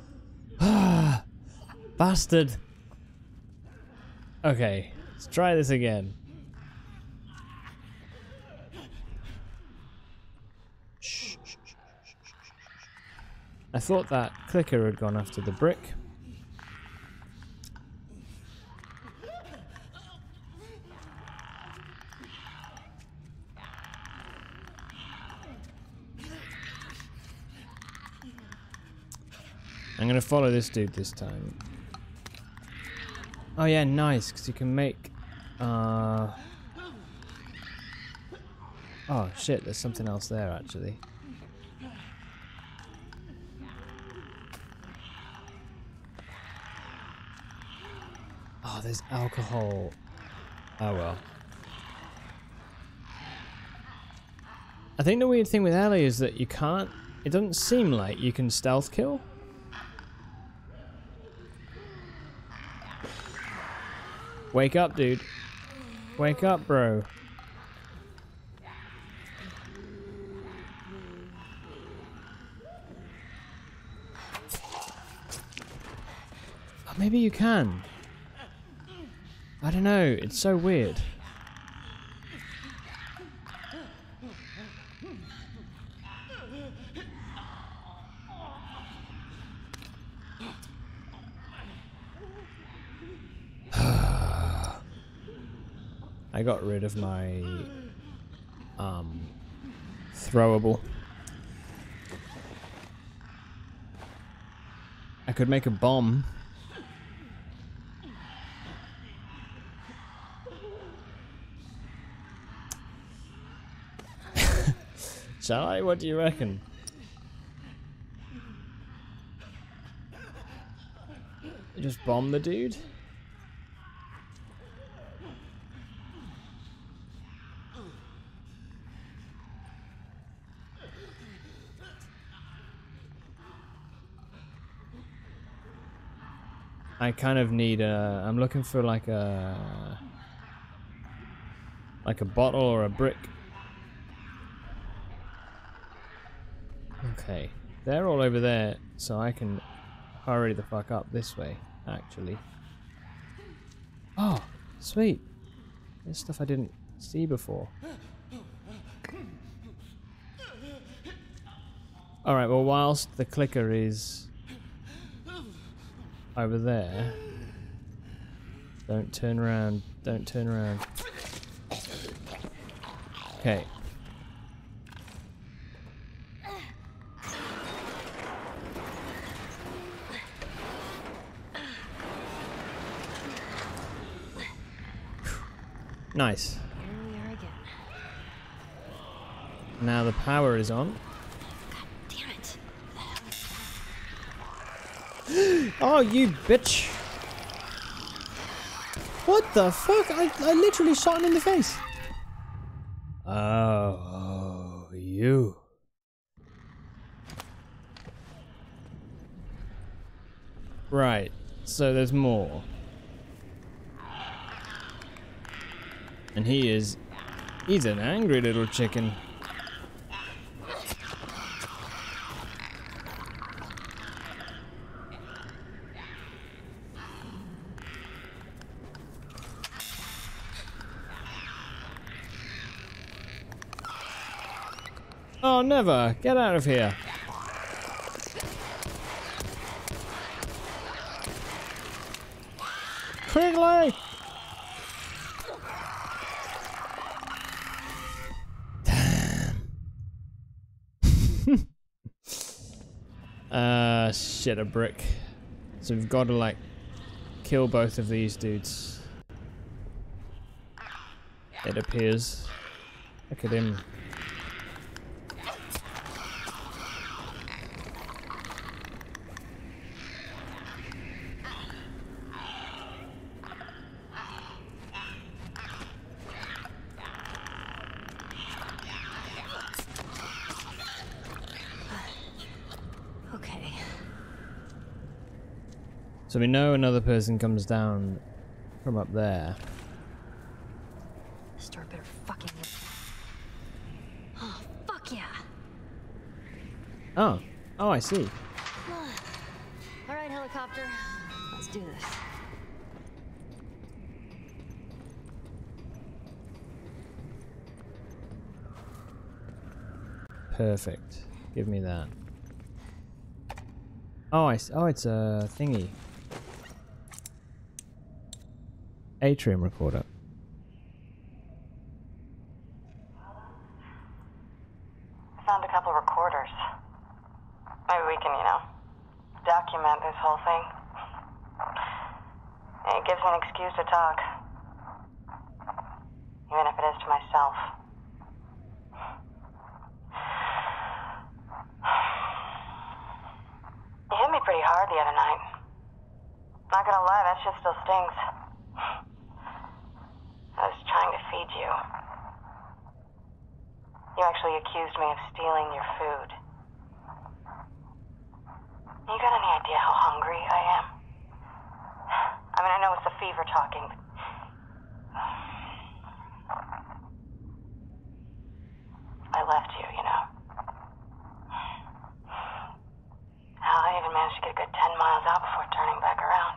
Bastard. Okay, let's try this again. Shh, shh, shh, shh, shh, shh. I thought that clicker had gone after the brick. I'm gonna follow this dude this time. Oh yeah, nice, because you can make... Uh... Oh shit, there's something else there actually. Oh, there's alcohol. Oh well. I think the weird thing with Ellie is that you can't... It doesn't seem like you can stealth kill. Wake up, dude. Wake up, bro. Oh, maybe you can. I don't know. It's so weird. I got rid of my um, throwable. I could make a bomb. Shall I? What do you reckon? Just bomb the dude? I kind of need a... I'm looking for like a... Like a bottle or a brick. Okay. They're all over there, so I can hurry the fuck up this way, actually. Oh, sweet. There's stuff I didn't see before. Alright, well, whilst the clicker is over there, don't turn around, don't turn around. Okay. Nice. Here we are again. Now the power is on. God damn it. Oh, you bitch. What the fuck? I, I literally shot him in the face. Oh, oh, you. Right. So there's more. And he is... He's an angry little chicken. Oh, never! Get out of here! Quickly! Uh, shit, a brick. So we've got to, like, kill both of these dudes. It appears. Look at him. Okay. So we know another person comes down from up there. The store better fucking... Oh, fuck yeah! Oh. Oh, I see. Alright, helicopter. Let's do this. Perfect. Give me that. Oh, I s oh, it's a thingy. Atrium recorder. I found a couple recorders. Maybe we can, you know, document this whole thing. It gives me an excuse to talk. Even if it is to myself. You hit me pretty hard the other night. Not gonna lie, that shit still stings. I was trying to feed you. You actually accused me of stealing your food. You got any idea how hungry I am? I mean, I know it's the fever talking, but... I left you, you know. Hell, I even managed to get a good ten miles out before turning back around.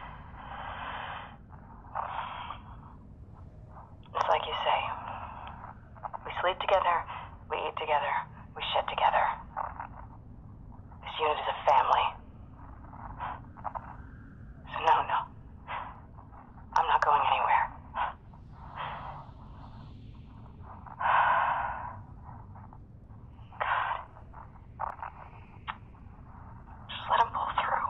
It's like you say. We sleep together, we eat together, we shit together. This unit is a family. So no, no. I'm not going anywhere. God. Just let him pull through.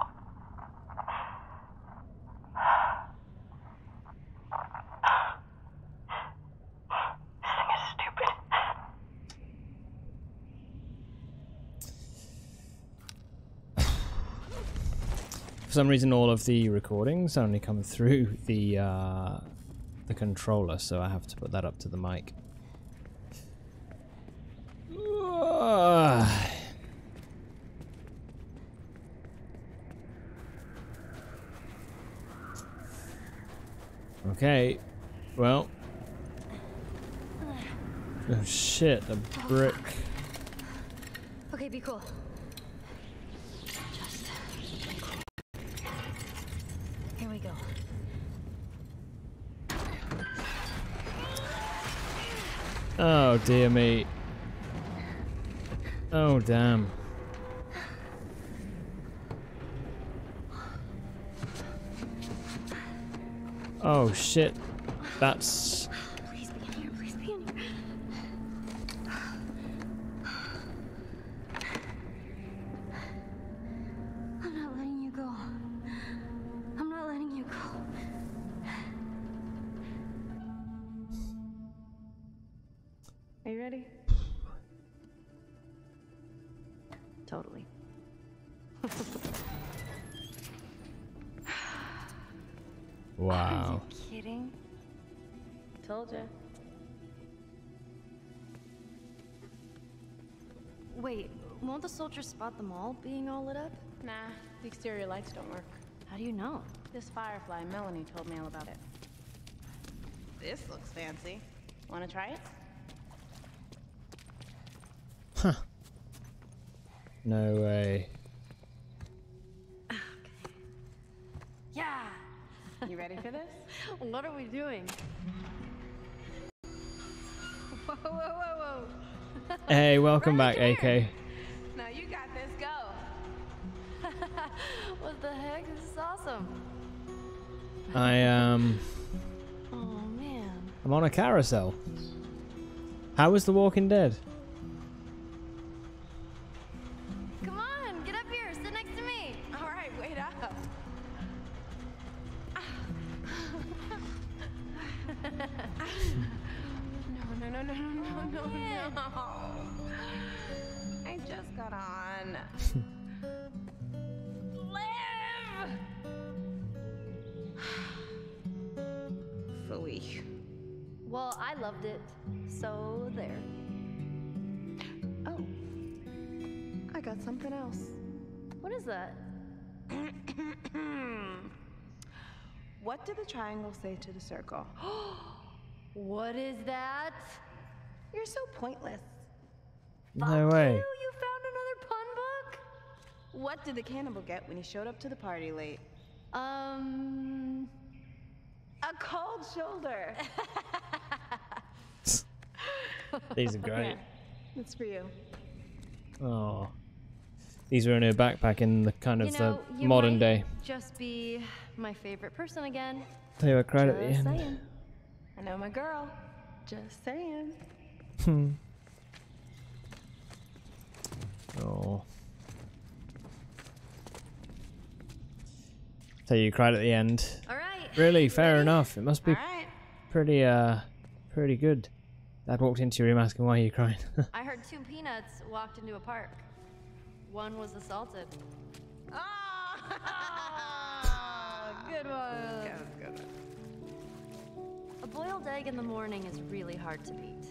This thing is stupid. For some reason, all of the recordings only come through the uh, the controller, so I have to put that up to the mic. Okay, well. Oh shit, a brick. Okay, be cool. Just be cool. Here we go. Oh dear me. Oh damn. Oh shit. That's... Please be in here, please be in here. I'm not letting you go. I'm not letting you go. Are you ready? Totally. wow. Are you kidding? Told ya. Wait, won't the soldiers spot them all being all lit up? Nah, the exterior lights don't work. How do you know? This firefly, Melanie told me all about it. This looks fancy. Wanna try it? Huh. No way. Yeah! You ready for this? What are we doing? Whoa, whoa, whoa, whoa. Hey, welcome Right back, A K. Now you got this, go. What the heck? This is awesome. I um Oh, man. I'm on a carousel. How was The Walking Dead? Come on, get up here. Sit next to me. All right, wait up. No, no, no, no, no, no, no, no. I just got on. Live! Phooey. Well, I loved it. So there. Oh. I got something else. What is that? What did the triangle say to the circle? What is that? You're so pointless. No Fuck way. You, you found another pun book? What did the cannibal get when he showed up to the party late? Um. A cold shoulder. These are great. Yeah, that's for you. Oh. These were in her backpack in the kind of You know, the you modern might day. just be my favorite person again. They were cried at the Just end. saying. I know my girl. Just saying. Hmm. Oh. So you cried at the end. All right. Really? Fair enough. It must be All right. pretty, uh, pretty good. Dad walked into your room asking why you crying. I heard two peanuts walked into a park. One was assaulted. Oh! Good one. Good, good. A boiled egg in the morning is really hard to beat.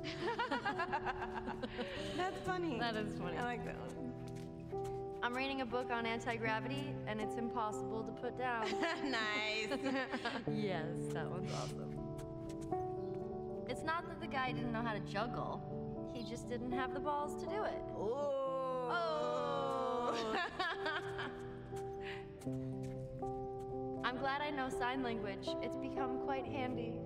That's funny. That is funny. I like that one. I'm reading a book on anti-gravity, and it's impossible to put down. Nice. Yes, that one's awesome. It's not that the guy didn't know how to juggle. He just didn't have the balls to do it. Oh. Oh. I'm glad I know sign language. It's become quite handy.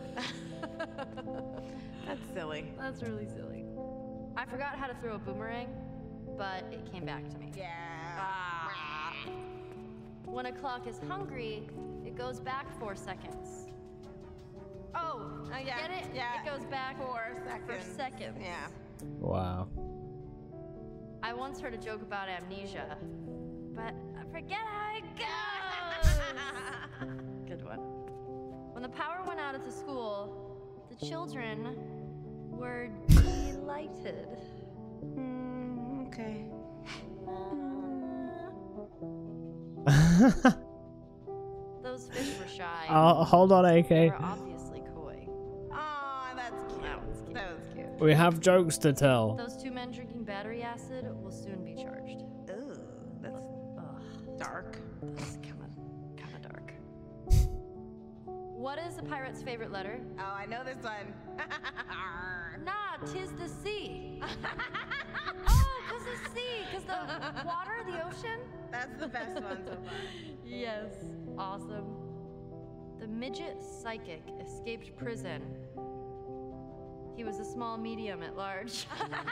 That's silly. That's really silly. I forgot how to throw a boomerang, but it came back to me. Yeah. Ah. When a clock is hungry, it goes back four seconds. Oh, Uh, yeah, get it? yeah. It goes back Four for seconds. seconds. Yeah. Wow. I once heard a joke about amnesia, but I forget how it goes. Good one. When the power went out at the school, the children were delighted. Mm, okay. Those fish were shy. Oh, hold on, A They K. were obviously coy. Aw, that's cute. That was cute. That was cute. We have jokes to tell. Those two men drinking battery acid will soon be charged. Ooh, that's Ugh, dark. that's kind of, kind of dark. What is a pirate's favorite letter? Oh, I know this one. Nah, tis the sea. Oh, cause the sea, cause the water, the ocean. That's the best one so far. Yes, awesome. The midget psychic escaped prison. He was a small medium at large.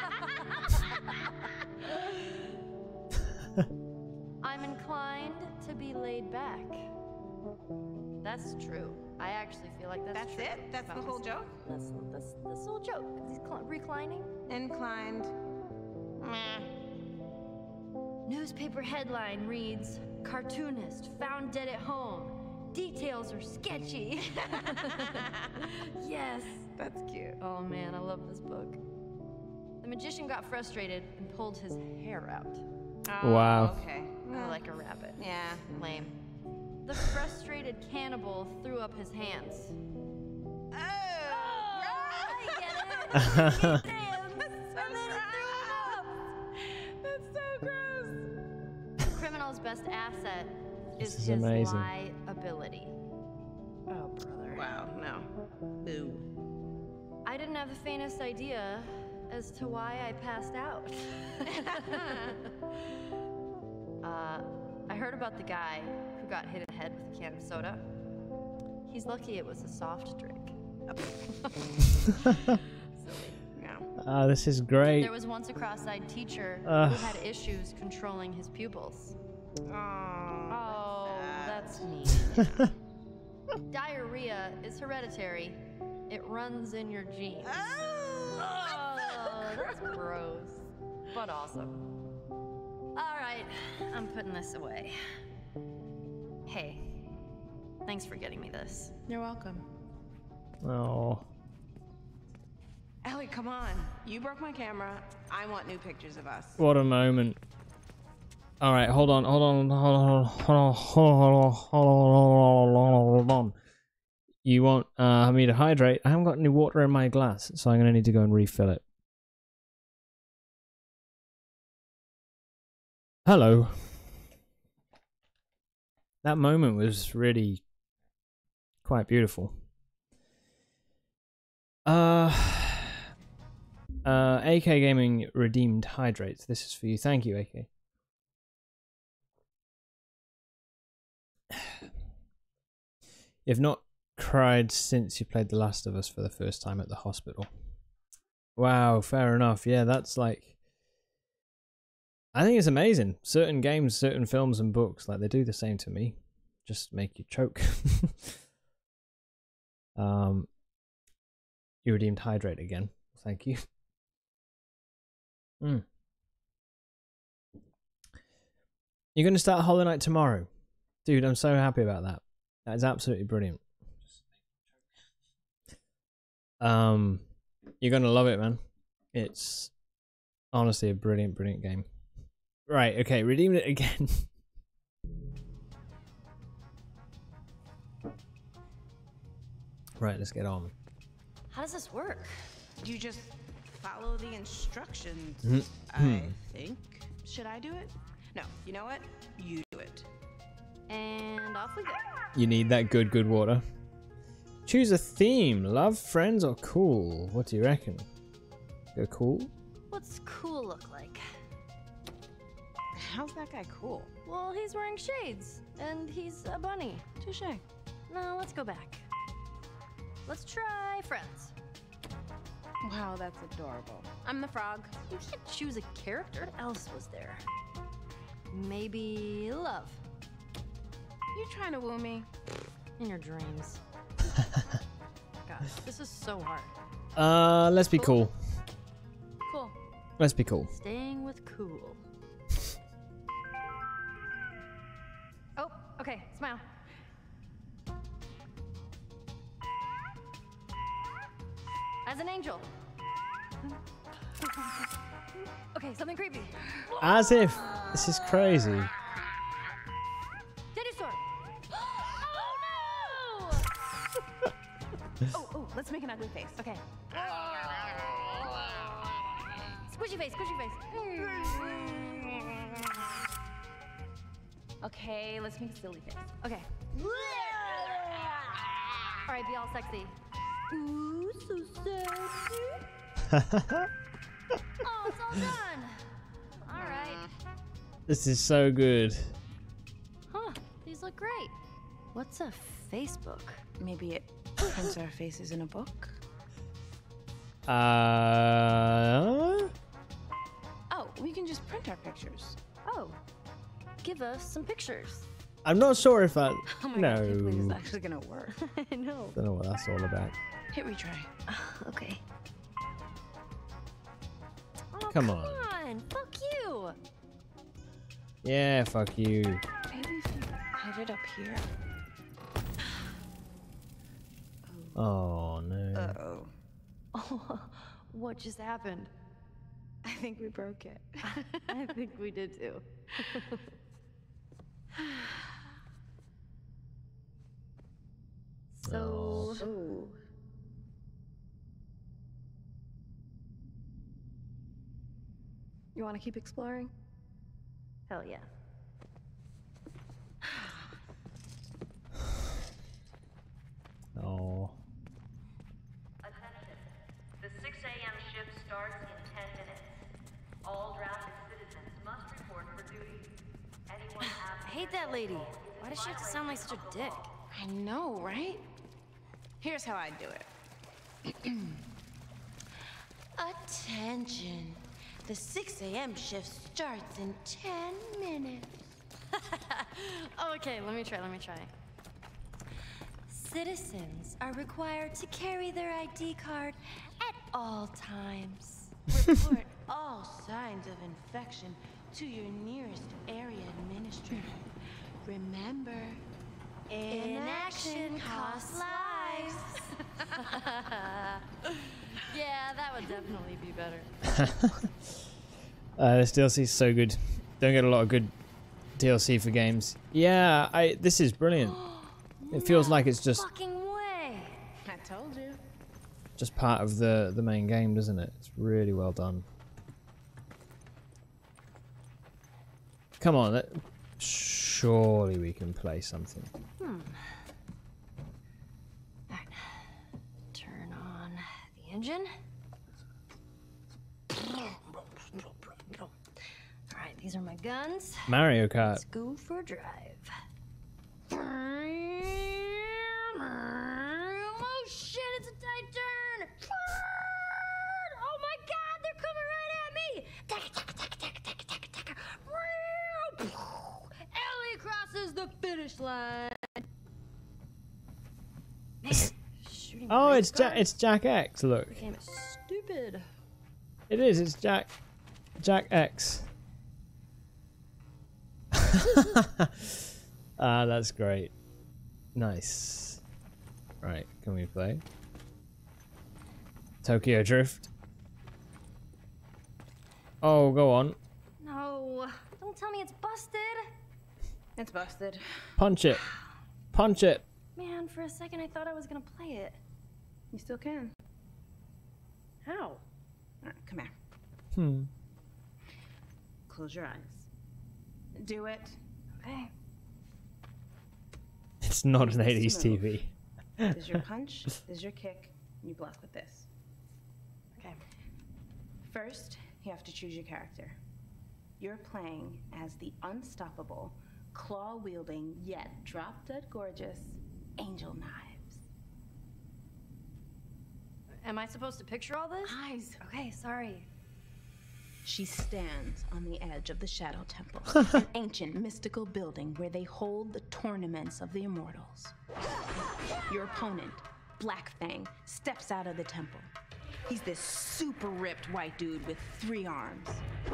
I'm inclined to be laid back. That's true. I actually feel like that's, That's true. it? That's the about whole myself. joke? That's that's that's the whole joke. He's cl- reclining. Inclined. Meh. Newspaper headline reads, "Cartoonist found dead at home. Details are sketchy." Yes. That's cute. Oh man, I love this book. The magician got frustrated and pulled his hair out. Oh, Wow. Okay. Or like a rabbit. Yeah. Lame. The frustrated cannibal threw up his hands. Oh. I get it. Damn. And then he threw him up. That's so gross. The criminal's best asset is, This is his amazing. liability. Oh, brother. Wow. No. Boo. I didn't have the faintest idea as to why I passed out. uh, I heard about the guy who got hit in the head with a can of soda. He's lucky it was a soft drink. Silly. No. Ah, this is great. There was once a cross-eyed teacher Ugh. who had issues controlling his pupils. Oh. Oh, that's mean. Diarrhea is hereditary. It runs in your genes. Oh, that's gross, but awesome. All right, I'm putting this away. Hey, thanks for getting me this. You're welcome. Oh. Ellie, come on. You broke my camera. I want new pictures of us. What a moment. All right, hold on, hold on, hold on, hold on, hold on, hold on, hold on, hold on. You want uh, me to hydrate? I haven't got any water in my glass, so I'm going to need to go and refill it. Hello. That moment was really quite beautiful. Uh, uh, A K Gaming redeemed hydrates. This is for you. Thank you, A K. You've not cried since you played The Last of Us for the first time at the hospital. Wow, fair enough. Yeah, that's like... I think it's amazing. Certain games, certain films and books, like they do the same to me. Just make you choke. um, you redeemed hydrate again. Thank you. Mm. You're going to start Hollow Knight tomorrow. Dude, I'm so happy about that. That is absolutely brilliant. Um, you're going to love it, man. It's honestly a brilliant, brilliant game. Right, okay, redeemed it again. Right, let's get on. How does this work? You just follow the instructions, Mhm. I think. Should I do it? No, you know what? You do it. And off we go. You need that good, good water. Choose a theme. Love, friends, or cool? What do you reckon? Go cool? What's cool look like? How's that guy cool? Well, he's wearing shades, and he's a bunny. Touche. No, let's go back. Let's try friends. Wow, that's adorable. I'm the frog. You can't choose a character. What else was there? Maybe love. You trying to woo me? In your dreams. Gosh, this is so hard. Uh, let's be cool. Cool. Let's be cool. Staying with cool. Oh, okay, smile. As an angel. Okay, something creepy. As if. This is crazy. Did let's make an ugly face. Okay. Squishy face, squishy face. Okay, let's make a silly face. Okay. All right, be all sexy. Ooh, so sexy. Oh, it's all done. All right. This is so good. Huh, these look great. What's a Facebook? Maybe it prints our faces in a book? Uh. Oh, we can just print our pictures. Oh, give us some pictures. I'm not sure if that. Oh my no. god, I can't believe this is actually gonna work. I know. Don't know what that's all about. Hit retry. Okay. Oh, Come come on. on. Fuck you. Yeah, fuck you. Maybe if you hide it up here. Oh no. Uh-oh. Oh, what just happened? I think we broke it. I think we did too. So, Ooh. you want to keep exploring? Hell yeah. Oh. Attention. The six A M shift starts in ten minutes. All drafted citizens must report for duty. Anyone I absent hate that lady. Why does she have to sound like such a dick? I know, right? Here's how I do it. Attention. The six A M shift starts in ten minutes. Oh, okay, let me try, let me try. Citizens are required to carry their I D card at all times. Report all signs of infection to your nearest area administrator. Remember, Inaction costs lives. Yeah, that would definitely be better. Uh, this D L C is so good. Don't get a lot of good D L C for games. Yeah, I. This is brilliant. It feels No like it's just fucking way. I told you. just part of the the main game, doesn't it? It's really well done. Come on, let, surely we can play something. Hmm. Alright. Turn on the engine. Alright, these are my guns. Mario Kart. Let's go for a drive. Oh shit, it's a tight turn! Oh my god, they're coming right at me! Ellie crosses the finish line. Man, shooting Oh, race it's Jack. cars? It's Jack X. Look, This game is stupid. it is. It's Jack. Jack X. Ah, that's great. Nice. Right, can we play? Tokyo Drift. Oh, go on. No, don't tell me it's busted. It's busted. Punch it. Punch it. Man, for a second I thought I was gonna play it. You still can. How? All right, come here. Hmm. Close your eyes. Do it. Okay. It's not an Use this eighties to T move. V. This is your punch. This is your kick. And you block with this. Okay. First, you have to choose your character. You're playing as the unstoppable, claw-wielding, yet drop-dead gorgeous Angel Knives. Am I supposed to picture all this? Eyes. Okay, sorry. She stands on the edge of the Shadow Temple, an ancient mystical building where they hold the tournaments of the immortals. Your opponent, Black Fang, steps out of the temple. He's this super ripped white dude with three arms.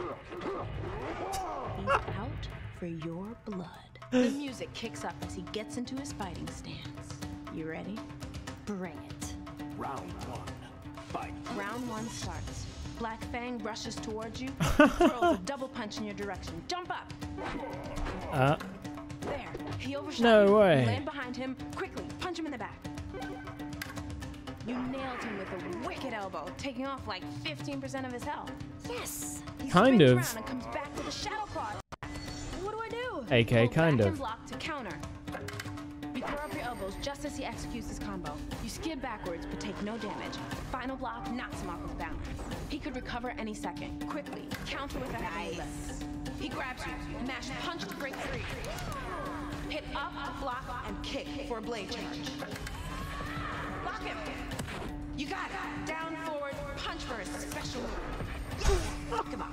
He's out for your blood. The music kicks up as he gets into his fighting stance. You ready? Bring it. Round one. Fight. Round one starts. Black Fang rushes towards you, throws a double punch in your direction. Jump up. Uh, There. He overshot No you. way. Land behind him. Quickly, punch him in the back. You nailed him with a wicked elbow, taking off like fifteen percent of his health. Yes! He Kind spins of. around and comes back with a shadow claw. What do I do? A K Pull kind back of. and block to counter. You throw up your elbows just as he executes his combo. You skid backwards but take no damage. Final block knocks him off his balance. He could recover any second. Quickly, counter with a heavy lift. He grabs you, mash punch to break free. Hit up, block, and kick for a blade charge. Block him! You got it! Down, forward, punch for a special move. Fuck him up!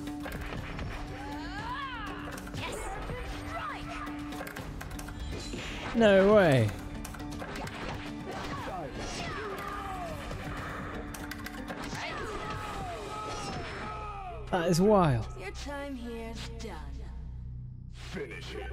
Yes! Strike! No way. That is wild. Your time here's done. Finish him.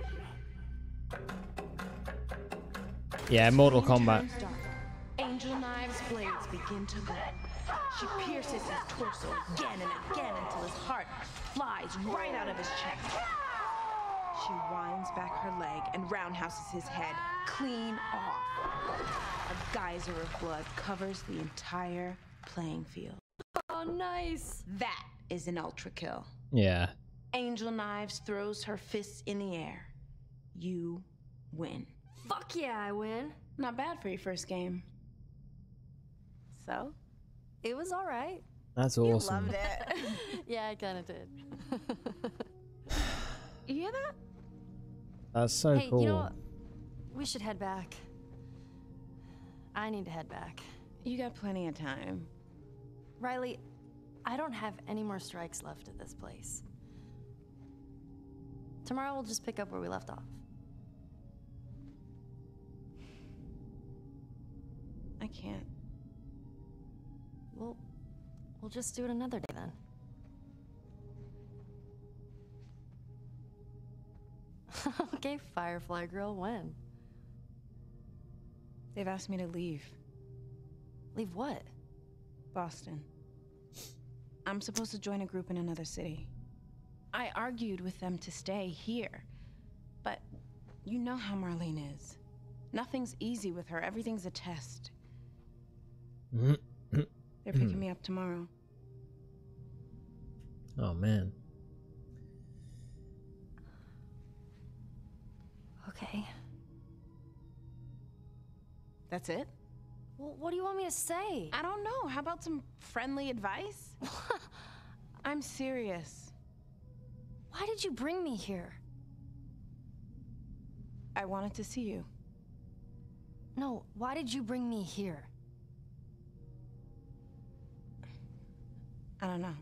Yeah, Mortal Kombat. Turns dark. Angel Knives' blades begin to glow. She pierces his torso again and again until his heart flies right out of his chest. She winds back her leg and roundhouses his head clean off. A geyser of blood covers the entire playing field. Oh, nice! That is an ultra kill. Yeah. Angel Knives throws her fists in the air. You win. Fuck yeah, I win. Not bad for your first game. So? It was alright. That's awesome. You loved it. Yeah, I kinda did. You hear that? That's so Hey, cool. you know what? We should head back. I need to head back. You got plenty of time. Riley, I don't have any more strikes left at this place. Tomorrow we'll just pick up where we left off. I can't. We'll, we'll just do it another day then. Okay, Firefly Girl, when? They've asked me to leave. Leave what? Boston. I'm supposed to join a group in another city. I argued with them to stay here. But you know how Marlene is. Nothing's easy with her. Everything's a test. They're picking me up tomorrow. Oh man. Okay. That's it? Well, what do you want me to say? I don't know. How about some friendly advice? I'm serious. Why did you bring me here? I wanted to see you. No, why did you bring me here? I don't know.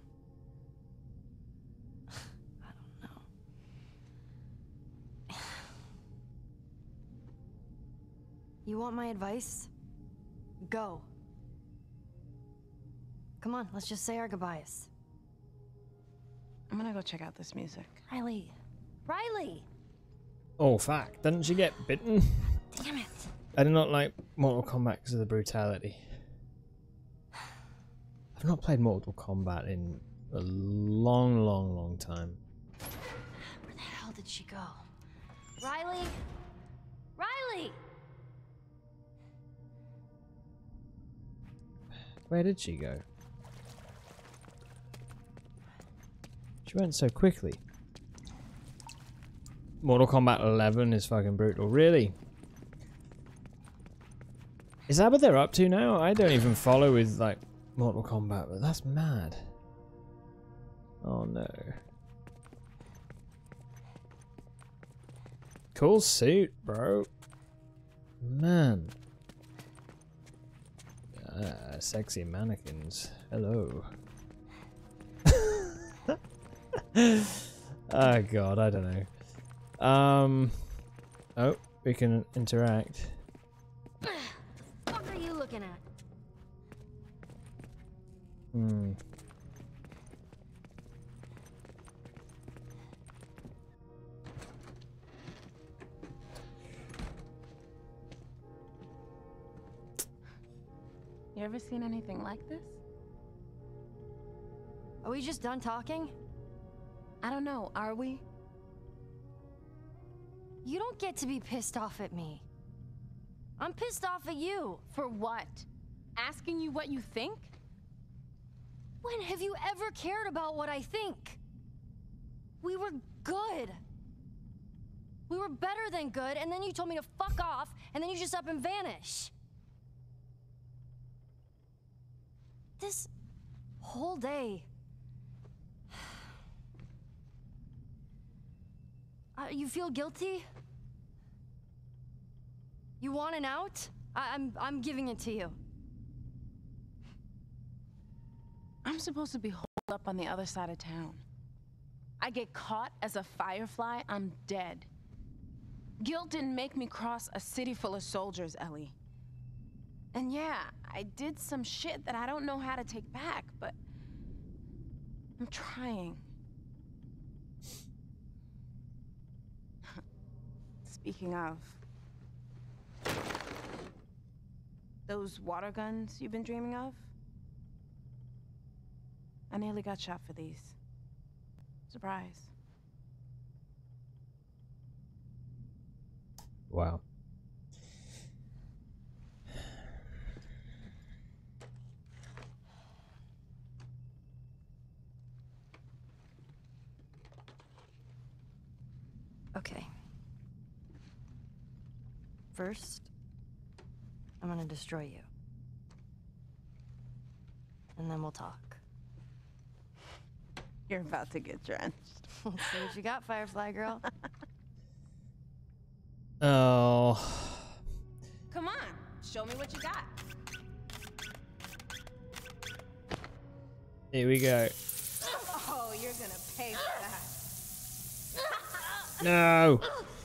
I don't know. You want my advice? Go. Come on, let's just say our goodbyes. I'm gonna go check out this music. Riley. Riley! Oh fuck! Didn't she get bitten? Damn it. I do not like Mortal Kombat because of the brutality. I've not played Mortal Kombat in a long, long, long time. Where the hell did she go? Riley? Riley! Where did she go? She went so quickly. Mortal Kombat eleven is fucking brutal. Really? Is that what they're up to now? I don't even follow with like Mortal Kombat, but that's mad. Oh no. Cool suit, bro. Man. Uh, sexy mannequins. Hello. Oh god, I don't know. Um. Oh, we can interact. What are you looking at? Hmm. You ever seen anything like this? Are we just done talking? I don't know, are we? You don't get to be pissed off at me. I'm pissed off at you. For what? asking you what you think? When have you ever cared about what I think? We were good. We were better than good, and then you told me to fuck off, and then you just up and vanish. This whole day... Uh, you feel guilty? You want an out? I I'm, I'm giving it to you. I'm supposed to be holed up on the other side of town. I get caught as a firefly, I'm dead. Guilt didn't make me cross a city full of soldiers, Ellie. And yeah, I did some shit that I don't know how to take back, but I'm trying. Speaking of, those water guns you've been dreaming of? I nearly got shot for these. Surprise. Wow. Okay. First, I'm gonna destroy you. And then we'll talk. You're about to get drenched. Let's see what you got, Firefly girl. Oh. Come on, show me what you got. Here we go. Oh, you're gonna pay for that. No.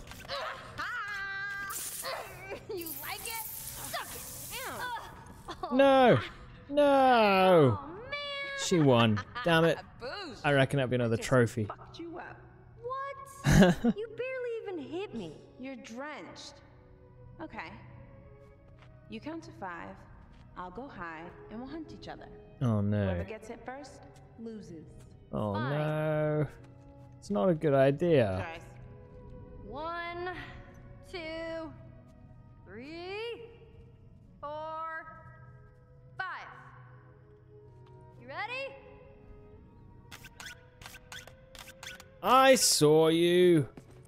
You like it? Suck it. Damn. No. No. Oh, man! She won. Damn it. Boosh. I reckon that'd be another trophy. Fucked you up. What? You barely even hit me. You're drenched. Okay. You count to five. I'll go hide, and we'll hunt each other. Oh no. Whoever gets hit first loses. Oh Fine. no. It's not a good idea. Joyce. One, two, three, four, five. You ready? I saw you.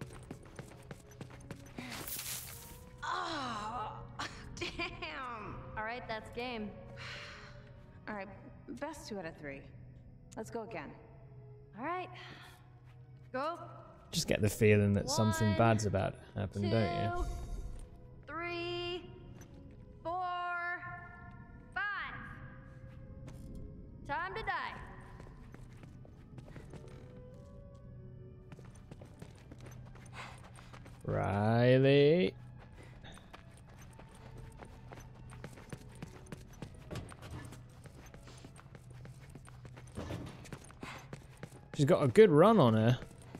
Oh, damn. All right, that's game. All right, best two out of three. Let's go again. All right. Go. Just get the feeling that something One, bad's about to happen, Two, don't you? three, four, five. Time to die. Riley. She's got a good run on her.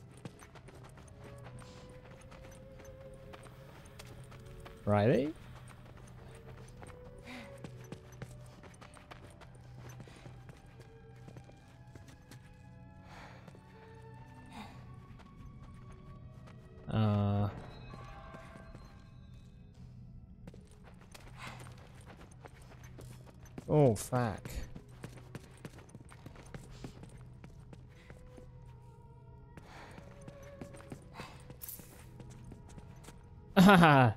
Riley? Uh... Oh, fuck. Haha.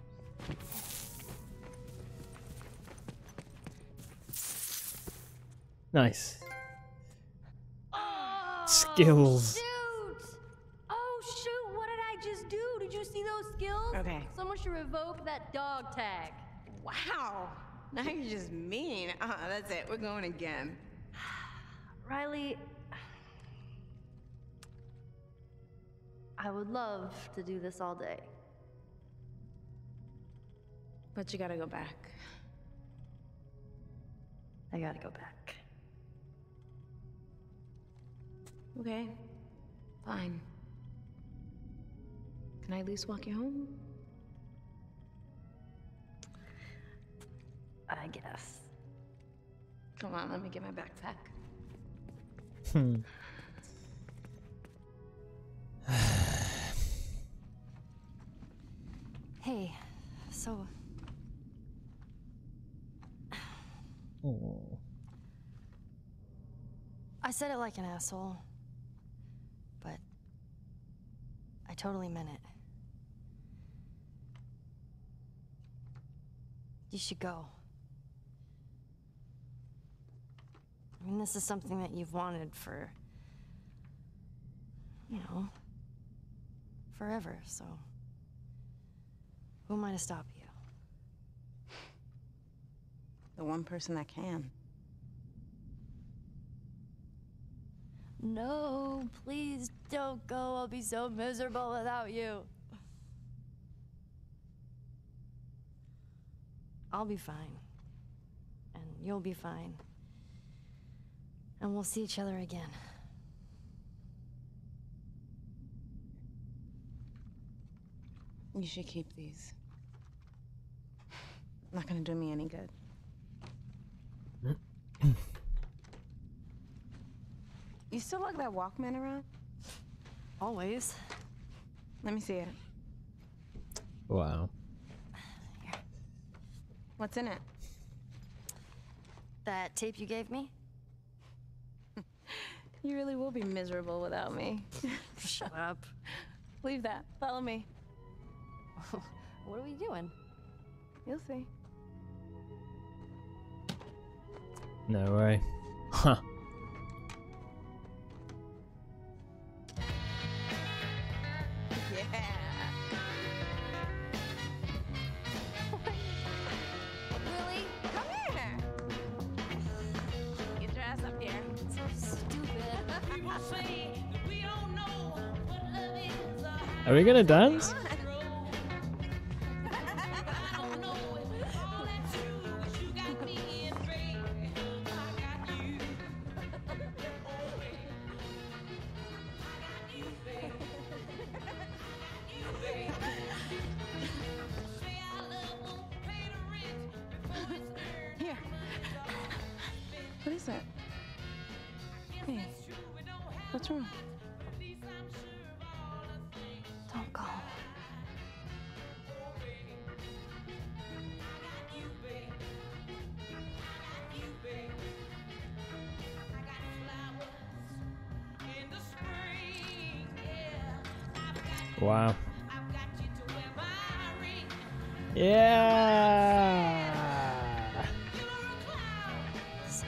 Nice. Oh, Skills. Shoot! Oh shoot! What did I just do? Did you see those skills? Okay. Someone should revoke that dog tag. Wow. Now you're just mean. Uh, that's it. We're going again. Riley, I would love to do this all day. But you gotta go back. I gotta go back. Okay. Fine. Can I at least walk you home? I guess. Come on, let me get my backpack. Hmm. Hey, so Oh. I said it like an asshole, but I totally meant it. You should go. I mean, this is something that you've wanted for, you know, forever, so who am I to stop you? The one person that can. No, please don't go. I'll be so miserable without you. I'll be fine. And you'll be fine. And we'll see each other again. You should keep these. Not gonna do me any good. You still lug that Walkman around? Always. Let me see it. Wow. What's in it? That tape you gave me? You really will be miserable without me. Shut up. Leave that. Follow me. What are we doing? You'll see. No way. Huh. Yeah. Really? Come here. Get your ass up here. So stupid. Are we gonna dance? Here. What is that? Hey. What's wrong? Don't go. Wow. Yeah. Sorry.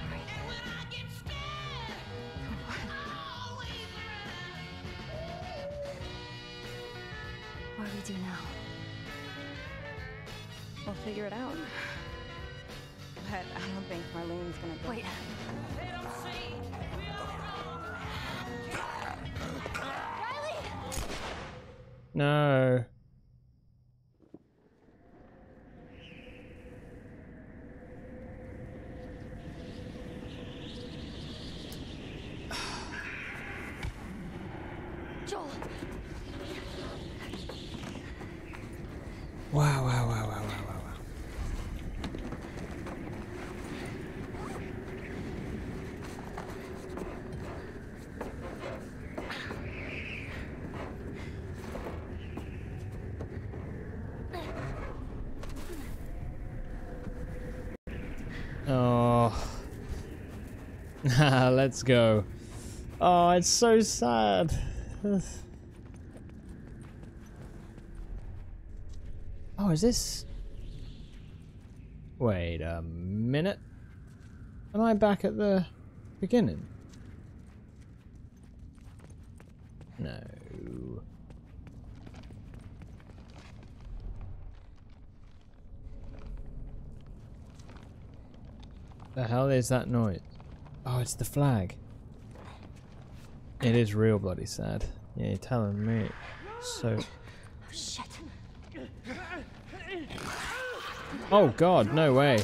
What do we do now? We'll figure it out. But I don't think Marlene's gonna go. Wait. No. Joel. Wow, wow, wow, wow, wow, wow, wow. Oh. Let's go. Oh, it's so sad. Oh, is this... Wait a minute. Am I back at the beginning? No. The hell is that noise? Oh, it's the flag. It is real bloody sad. Yeah, you're telling me. So... Oh, shit. Oh god, no way.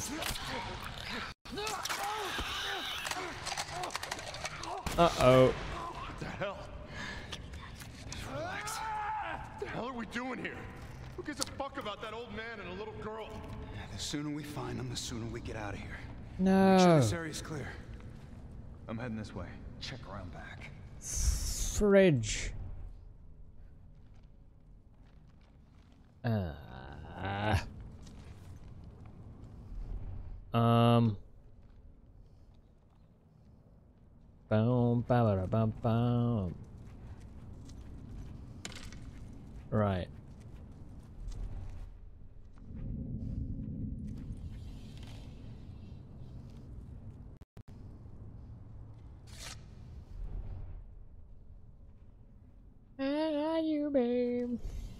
Uh-oh. What the hell? Relax. What the hell are we doing here? Who gives a fuck about that old man and a little girl? The sooner we find them, the sooner we get out of here. No. Make sure this area's clear. I'm heading this way. Check around back. Fridge. Ah. Um. Boom, ba bum bum. Right. Where are you, babe?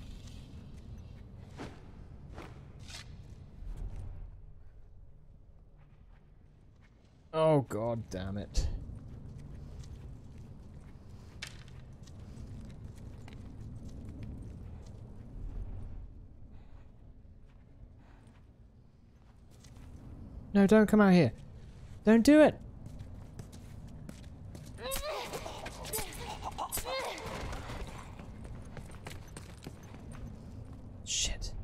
Oh, god damn it. No, don't come out here. Don't do it. Shit.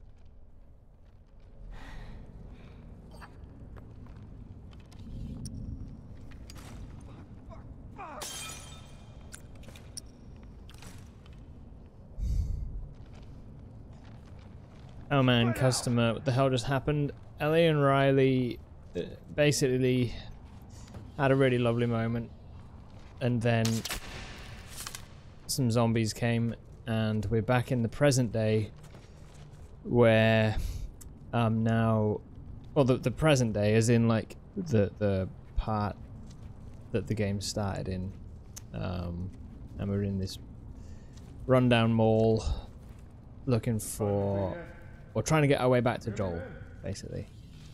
Oh man, customer, what the hell just happened? Ellie and Riley uh, basically had a really lovely moment, and then some zombies came, and we're back in the present day where um now, well, the, the present day is in like the the part that the game started in, um, and we're in this rundown mall looking for, or trying to get our way back to Joel, basically.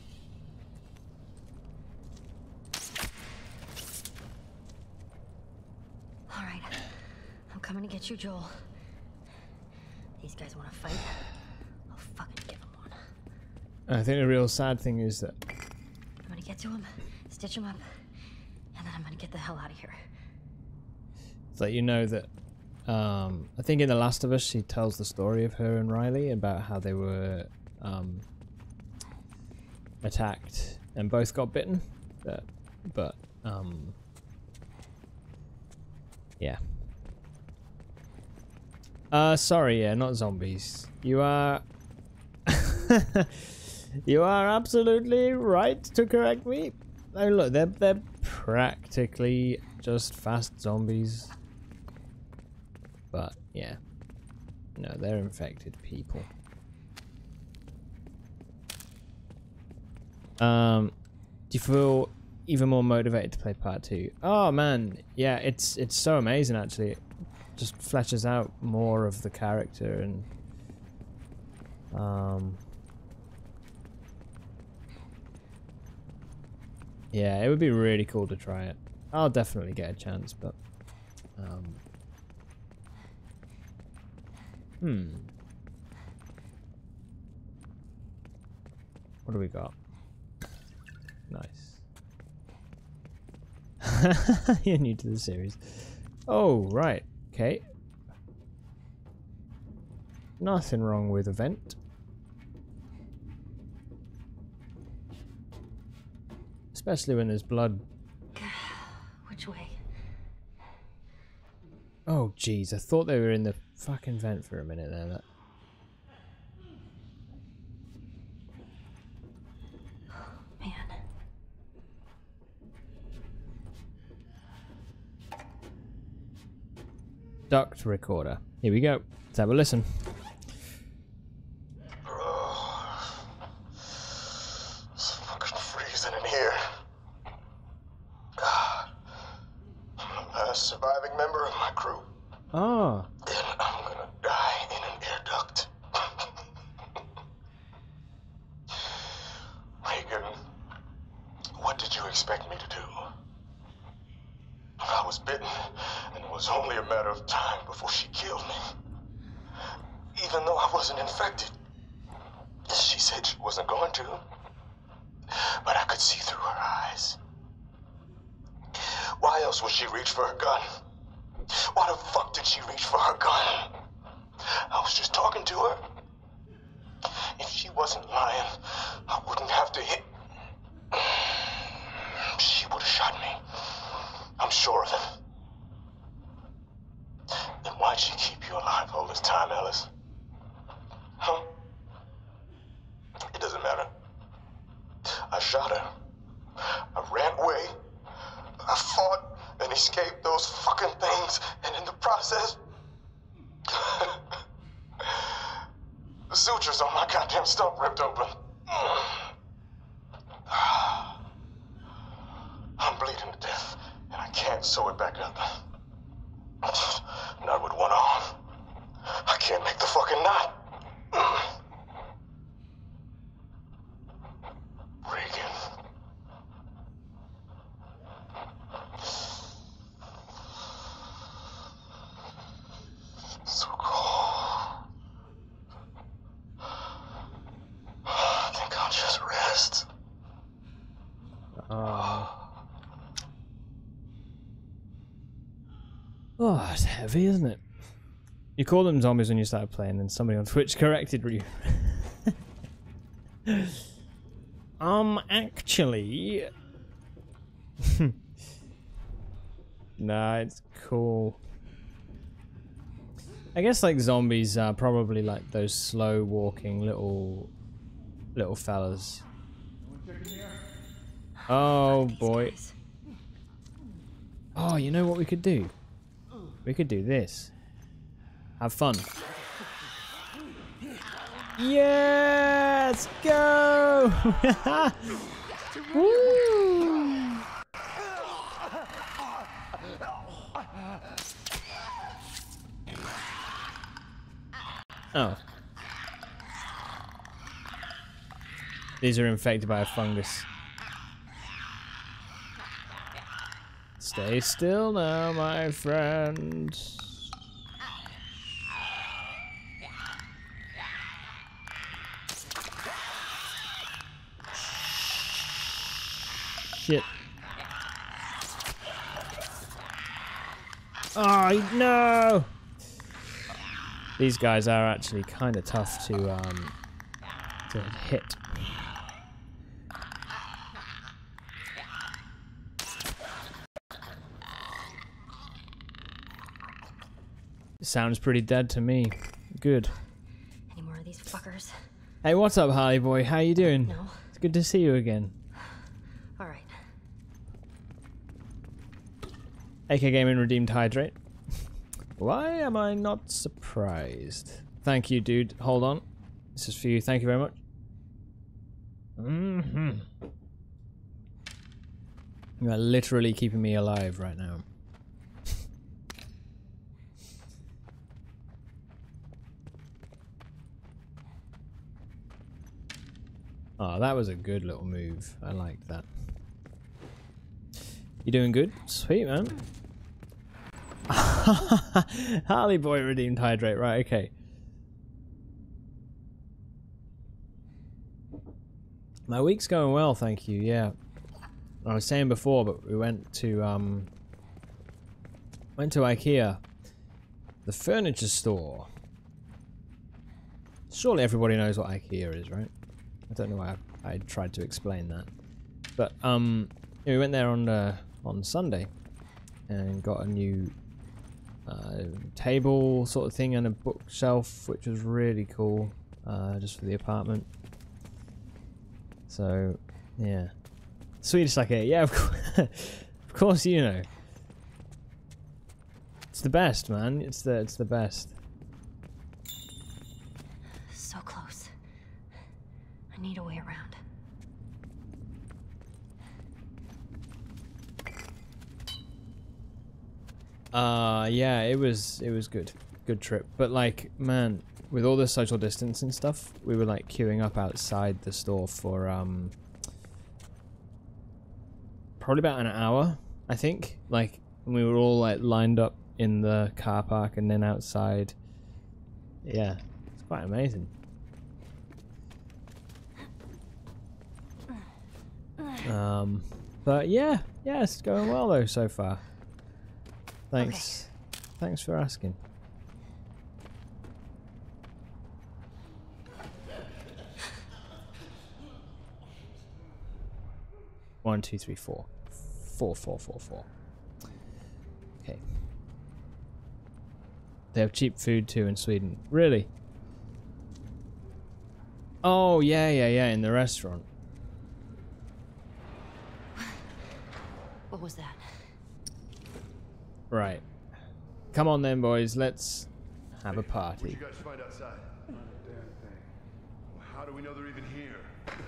All right, I'm coming to get you, Joel. These guys want to fight? I'll fucking give them one. I think the real sad thing is that I'm gonna get to him, stitch him up, and then I'm gonna get the hell out of here. it's like, you know that um, I think in The Last of Us she tells the story of her and Riley about how they were um, attacked and both got bitten, but, but um, yeah. Uh, sorry, yeah, not zombies. You are... you are absolutely right to correct me. Oh, look, they're, they're practically just fast zombies. But, yeah. No, they're infected people. Um, do you feel even more motivated to play part two? Oh, man. Yeah, it's, it's so amazing, actually. It just fleshes out more of the character and... Um... Yeah, it would be really cool to try it. I'll definitely get a chance, but... Um, hmm. What do we got? Nice. You're new to the series. Oh, right. Okay. Nothing wrong with event. Especially when there's blood. Which way? Oh, jeez. I thought they were in the fucking vent for a minute there. That... Man. Duct recorder. Here we go. Let's have a listen. It's fucking freezing in here. I'm the last surviving member of my crew. Ah. And I'm gonna die in an air duct. Reagan, what did you expect me to do? I was bitten, and it was only a matter of time before she killed me. Even though I wasn't infected. She said she wasn't going to. But I could see through her eyes. Why else would she reach for her gun? Why the fuck did she reach for her gun? I was just talking to her. If she wasn't lying, I wouldn't have to hit. She would have shot me. I'm sure of it. Then why'd she keep you alive all this time, Alice? Huh? It doesn't matter. I shot her. I ran away. I fought, and escape those fucking things, and in the process, the sutures on my goddamn stump ripped open. I'm bleeding to death, and I can't sew it back up. Not with one arm. I can't make the fucking knot. Regan. So cold. I think I'll just rest. Uh, oh, it's heavy, isn't it? You called them zombies when you started playing, and somebody on Twitch corrected you. um, actually... Nah, it's cool. I guess, like, zombies are probably like those slow-walking little... little fellas. Oh, boy. Oh, you know what we could do? We could do this. Have fun. Yeah, let's go! Woo! Oh. These are infected by a fungus. Stay still now, my friend. Shit. Oh, no! These guys are actually kind of tough to, um, to hit. Sounds pretty dead to me. Good. Any more of these fuckers? Hey, what's up, Harley boy? How you doing? No. It's good to see you again. All right. A K Gaming Redeemed Hydrate. Why am I not surprised? Thank you, dude. Hold on. This is for you. Thank you very much. Mm-hmm. You are literally keeping me alive right now. Oh, that was a good little move. I liked that. You doing good? Sweet, man. Harley boy redeemed hydrate. Right, okay. My week's going well, thank you. Yeah. I was saying before, but we went to um went to IKEA, the furniture store. Surely everybody knows what IKEA is, right? I don't know why I, I tried to explain that, but um, yeah, we went there on uh, on Sunday and got a new uh, table sort of thing and a bookshelf, which was really cool, uh, just for the apartment. So, yeah, Swedish like it, yeah, of course, of course, you know, it's the best, man. It's the it's the best. So close. I need a way around. Uh, yeah, it was it was good, good trip. But like, man, with all the social distance and stuff, we were like queuing up outside the store for um probably about an hour, I think. Like, and we were all like lined up in the car park and then outside. Yeah, it's quite amazing. Um, but yeah, yeah, it's going well though so far. Thanks, okay. Thanks for asking. One, two, three, four, four, four, four, four. Okay. They have cheap food too in Sweden. Really? Oh yeah, yeah, yeah. In the restaurant. What was that? Right. Come on then, boys. Let's have a party. What'd you guys find outside? Not a damn thing. Well, how do we know they're even here?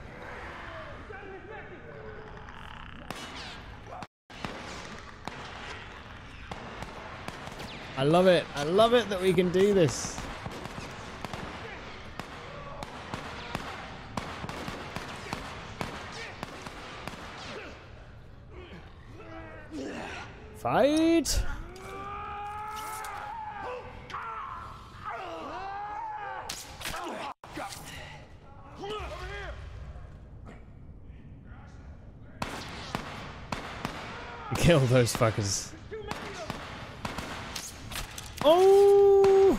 I love it. I love it that we can do this. Fight! Kill those fuckers. Oh!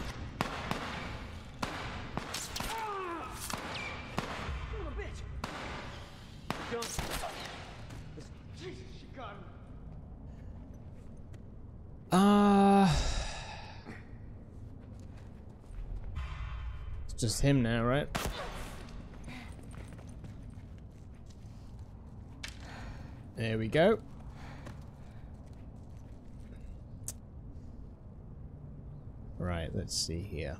Uh, it's just him now, right? There we go. Right, let's see here.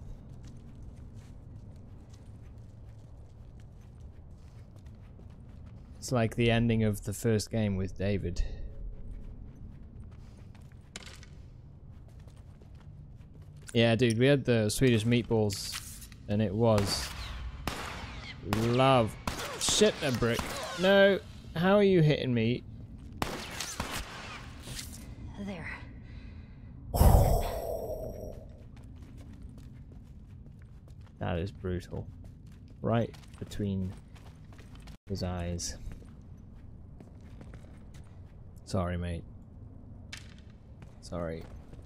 It's like the ending of the first game with David. Yeah, dude, we had the Swedish meatballs, and it was love. Shit, a brick. No, how are you hitting me? There. That is brutal. Right between his eyes. Sorry, mate. Sorry.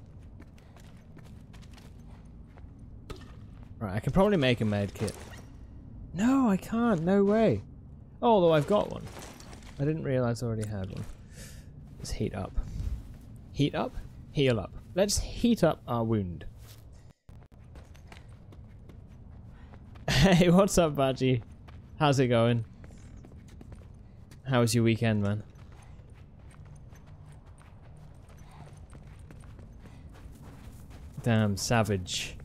Right, I can probably make a med kit. No, I can't. No way. Although I've got one. I didn't realize I already had one. Let's heat up. Heat up? Heal up. Let's heat up our wound. Hey, what's up, Badgie? How's it going? How was your weekend, man? Damn, savage.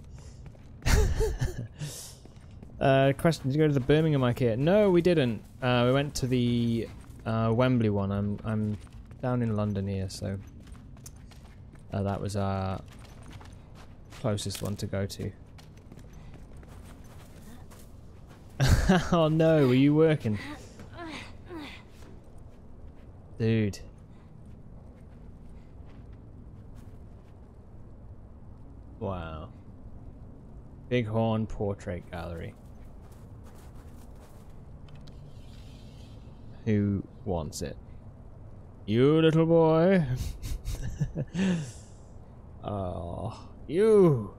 uh, question, did you go to the Birmingham IKEA? No, we didn't. Uh, we went to the uh, Wembley one. I'm, I'm down in London here, so uh, that was our closest one to go to. Oh no, were you working? Dude. Wow. Bighorn Portrait Gallery. Who wants it? You little boy. Oh, you.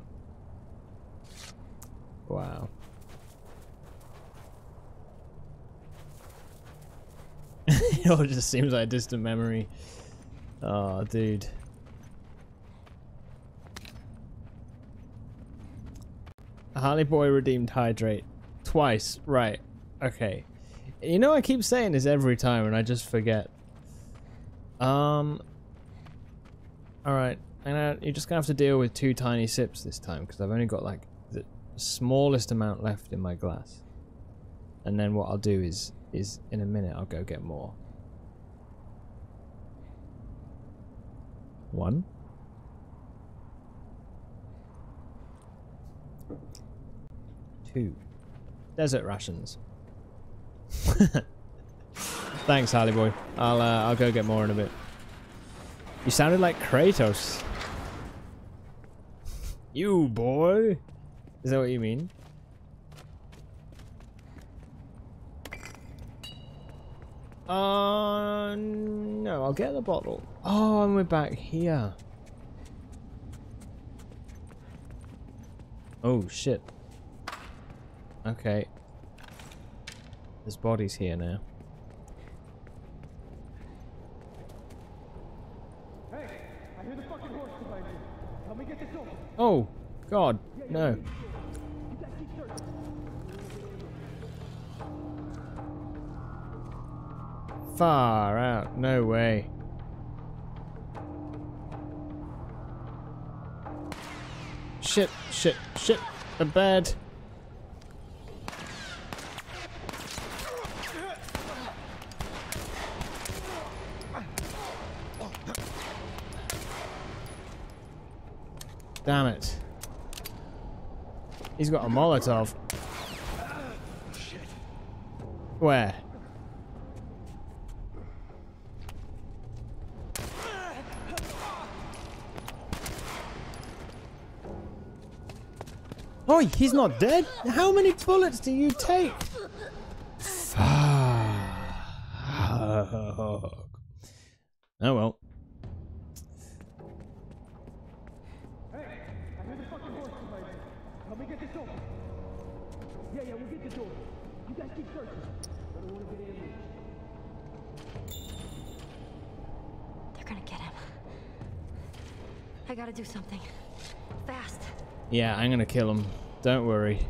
Wow. It all just seems like a distant memory. Oh, dude. Harley Boy redeemed hydrate. Twice. Right. Okay. You know, I keep saying this every time and I just forget. Um. Alright. And you're just gonna have to deal with two tiny sips this time because I've only got like the smallest amount left in my glass. And then what I'll do is is in a minute I'll go get more. One. Two. Desert rations. Thanks, Harley Boy. I'll uh, I'll go get more in a bit. You sounded like Kratos. You boy. Is that what you mean? Uh, no, I'll get the bottle. Oh, and we're back here. Oh, shit. Okay. There's bodies here now. Hey, I hear the fucking horse behind you. Help me get this open. Oh, God, no. Far out, no way. shit, shit, shit. A bed. Damn it. He's got a Molotov. Where? Oh, he's not dead? How many bullets do you take? Fuck. Oh well. Hey, I hear the fucking horse behind you. Help me get this open. Yeah, yeah, we'll get the door. You guys keep searching. I don't want to get in. They're gonna get him. I gotta do something. Fast. Yeah, I'm gonna kill him. Don't worry.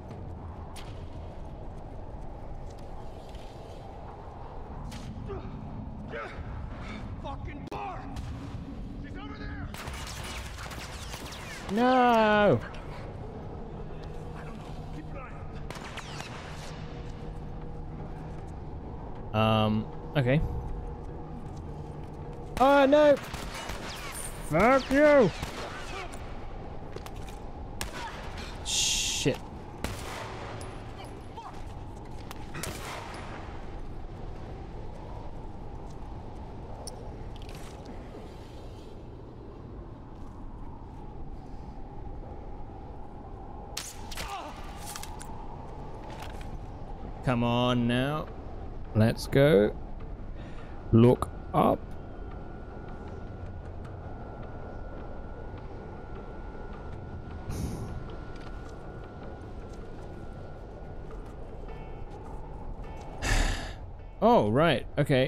Fucking bar! She's over there! No! Keep an eye. Um, okay. Oh no! Fuck you! Shit. Come on now. Let's go. Look up. Oh, right. Okay.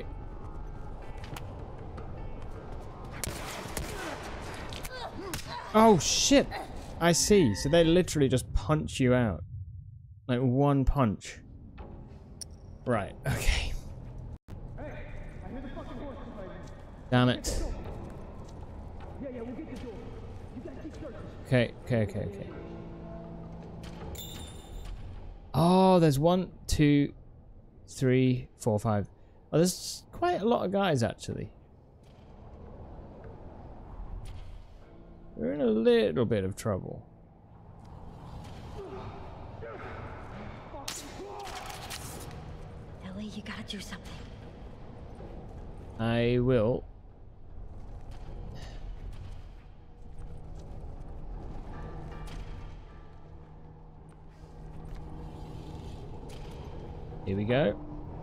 Oh, shit. I see. So they literally just punch you out. Like one punch. Right. Okay. Hey, I hear the fucking horse behind you. Damn it. Yeah, yeah, we'll get the door. You guys keep searching. Okay, okay, okay, okay. Oh, there's one, two, three, four, five. Oh, there's quite a lot of guys, actually. We're in a little bit of trouble. Ellie, you gotta do something. I will. Here we go.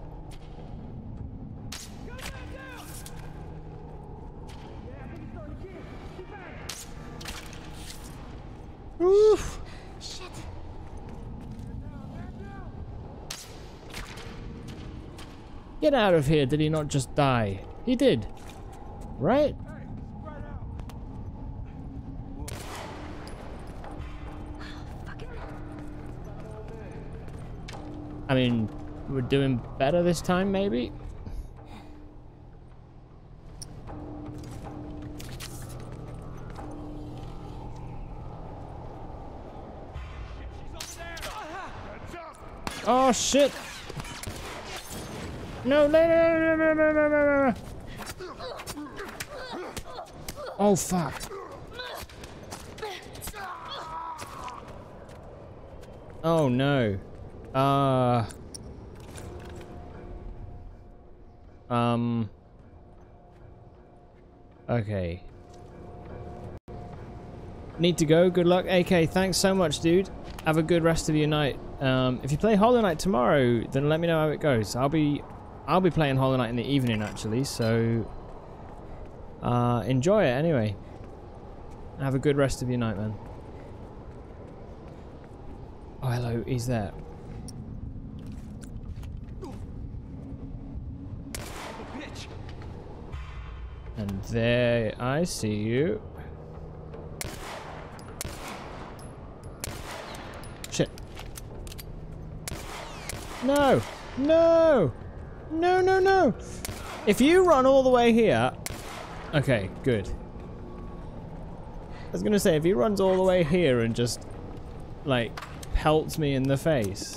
Oof. Shit. Get out of here. Did he not just die? He did. Right? Fuck it. I mean, we're doing better this time, maybe? Oh shit! No, no, no, no, no, no, no, no. Oh fuck! Oh no! Uh. Um. Okay. Need to go. Good luck, A K. Thanks so much, dude. Have a good rest of your night. Um, if you play Hollow Knight tomorrow, then let me know how it goes. I'll be, I'll be playing Hollow Knight in the evening actually. So, uh, enjoy it anyway. Have a good rest of your night, man. Oh, hello. He's there. And there, I see you. Shit. No! No! No, no, no! If you run all the way here... Okay, good. was gonna say, if he runs all the way here and just, like, pelts me in the face.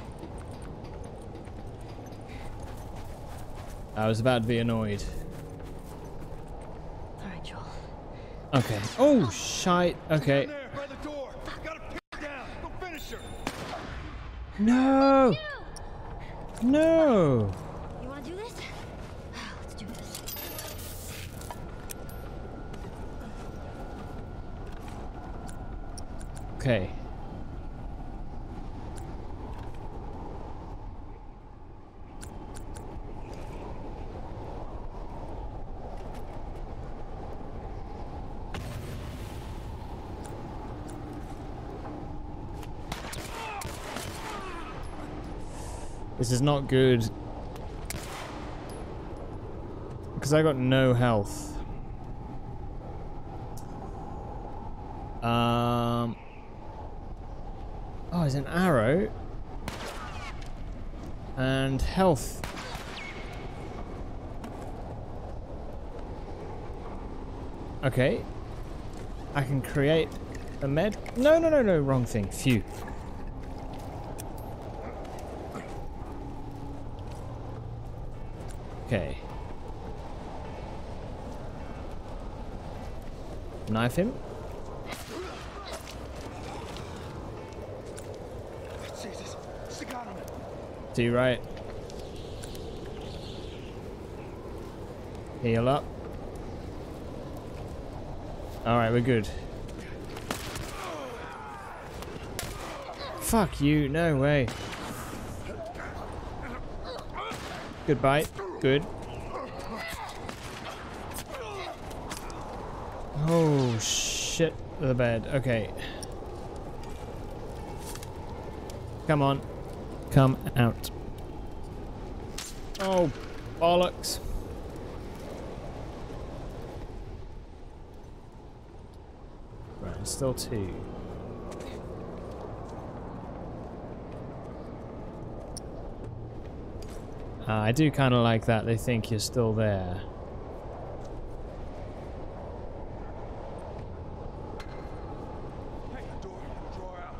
I was about to be annoyed. Alright, Joel. Okay. Oh, shite. Okay. There, by the door. Gotta pin her down. Go finish her. No! No! You wanna do this? Let's do this. Okay. This is not good. Because I got no health. Um. Oh, it's an arrow. And health. Okay. I can create a med. No, no, no, no. Wrong thing. Phew. Okay. Knife him. Jesus, she got him. Do right. Heal up. Alright, we're good. Fuck you, no way. Good bite. Good. Oh shit, the bed. Okay. Come on. Come out. Oh, bollocks. Right, still two. Uh, I do kind of like that. They think you're still there. Take the door, the drawer out.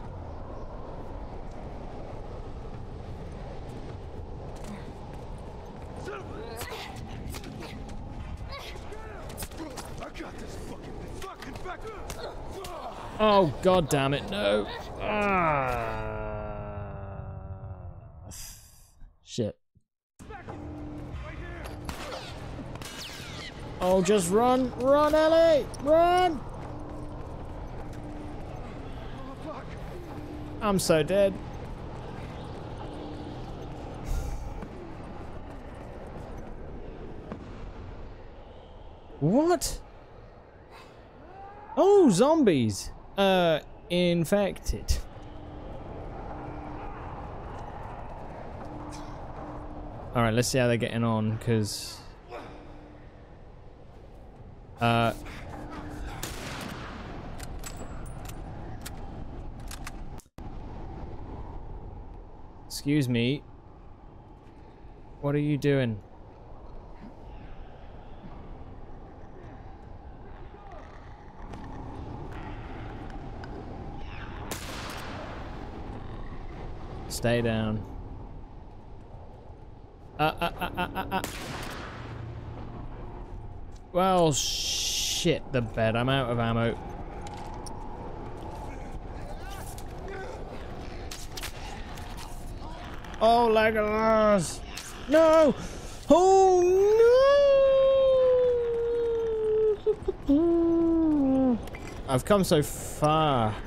I got this fucking fucking back. Oh god damn it! No. Ah. Shit. Oh, just run, run, Ellie, run! I'm so dead. What? Oh, zombies. Uh, infected. All right, let's see how they're getting on, because. Uh. Excuse me. What are you doing? Stay down. Uh, uh, uh, uh, uh, uh. Well, shit the bed. I'm out of ammo. Oh, Legolas! No! Oh, no! I've come so far.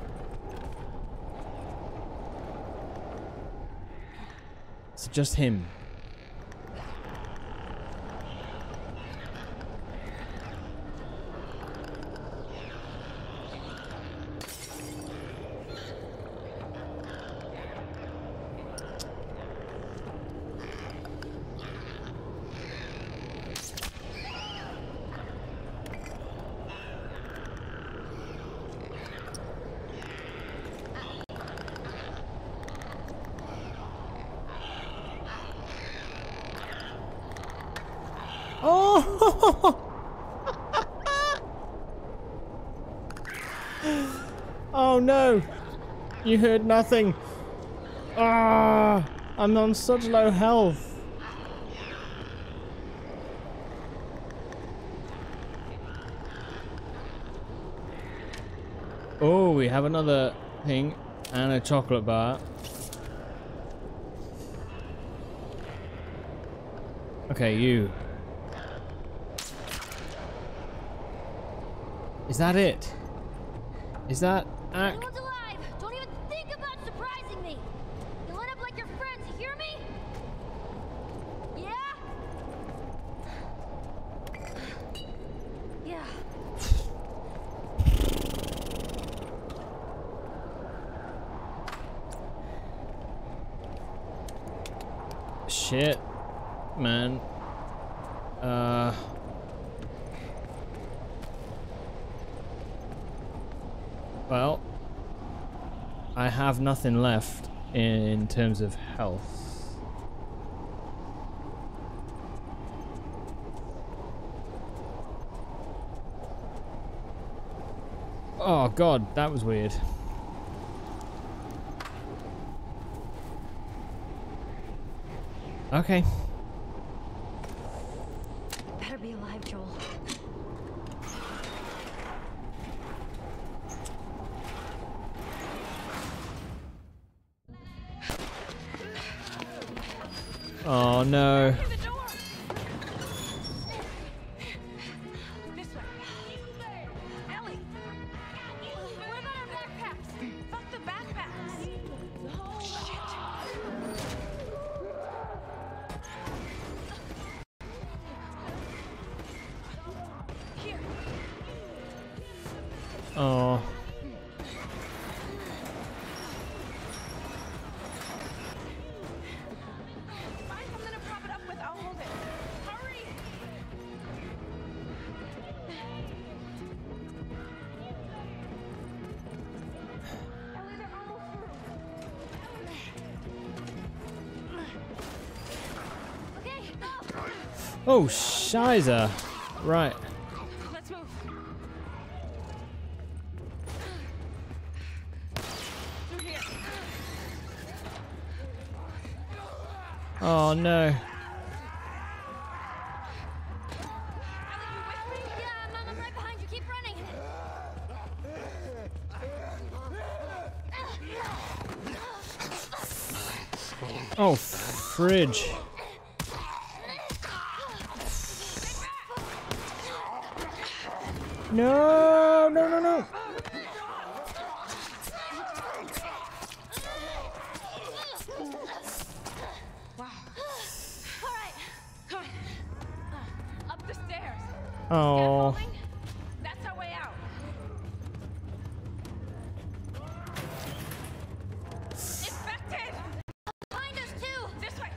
It's just him. Oh! Oh no! You heard nothing. Ah! I'm on such low health. Oh, we have another thing and a chocolate bar. Okay, you. Is that it? Is that act? Anyone's alive! Don't even think about surprising me! You line up like your friends, you hear me? Yeah? Yeah. Shit, man. Uh. Well, I have nothing left in terms of health. Oh god, that was weird. Okay. Better be alive, Joel. Oh no. This way. Ellie. What about our backpacks? Fuck the backpacks. Oh shit. Here. Oh. Find something to prop it up with. I'll hold it. Hurry. Ellie, they're almost through. Okay, go! Oh, shiza. Right. Let's move. Through here. Oh no. Yeah, I'm, I'm right behind you. Keep running. Oh, fridge. No, no, no, no. All right. Come on. Up the stairs. Oh. Scaffolding? That's our way out. Infected! Find us too. This way.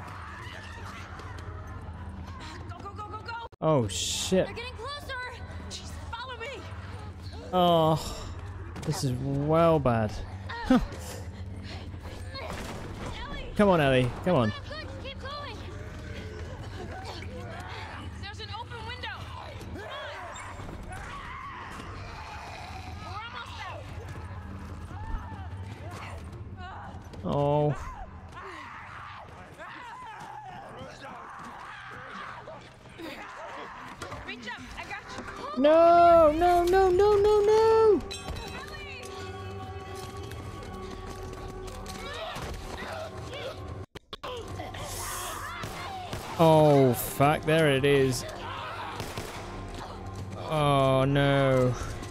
Go, go, go, go, go. Oh shit. They're getting closer. Jeez, follow me. Oh. This is well bad. Ellie. Come on, Ellie. Come on. Good, good. Keep going. There's an open window. Come on. We're almost out. Oh. Reach up. I got you. No, no, no, no, no, no. Oh, fuck. There it is. Oh, no.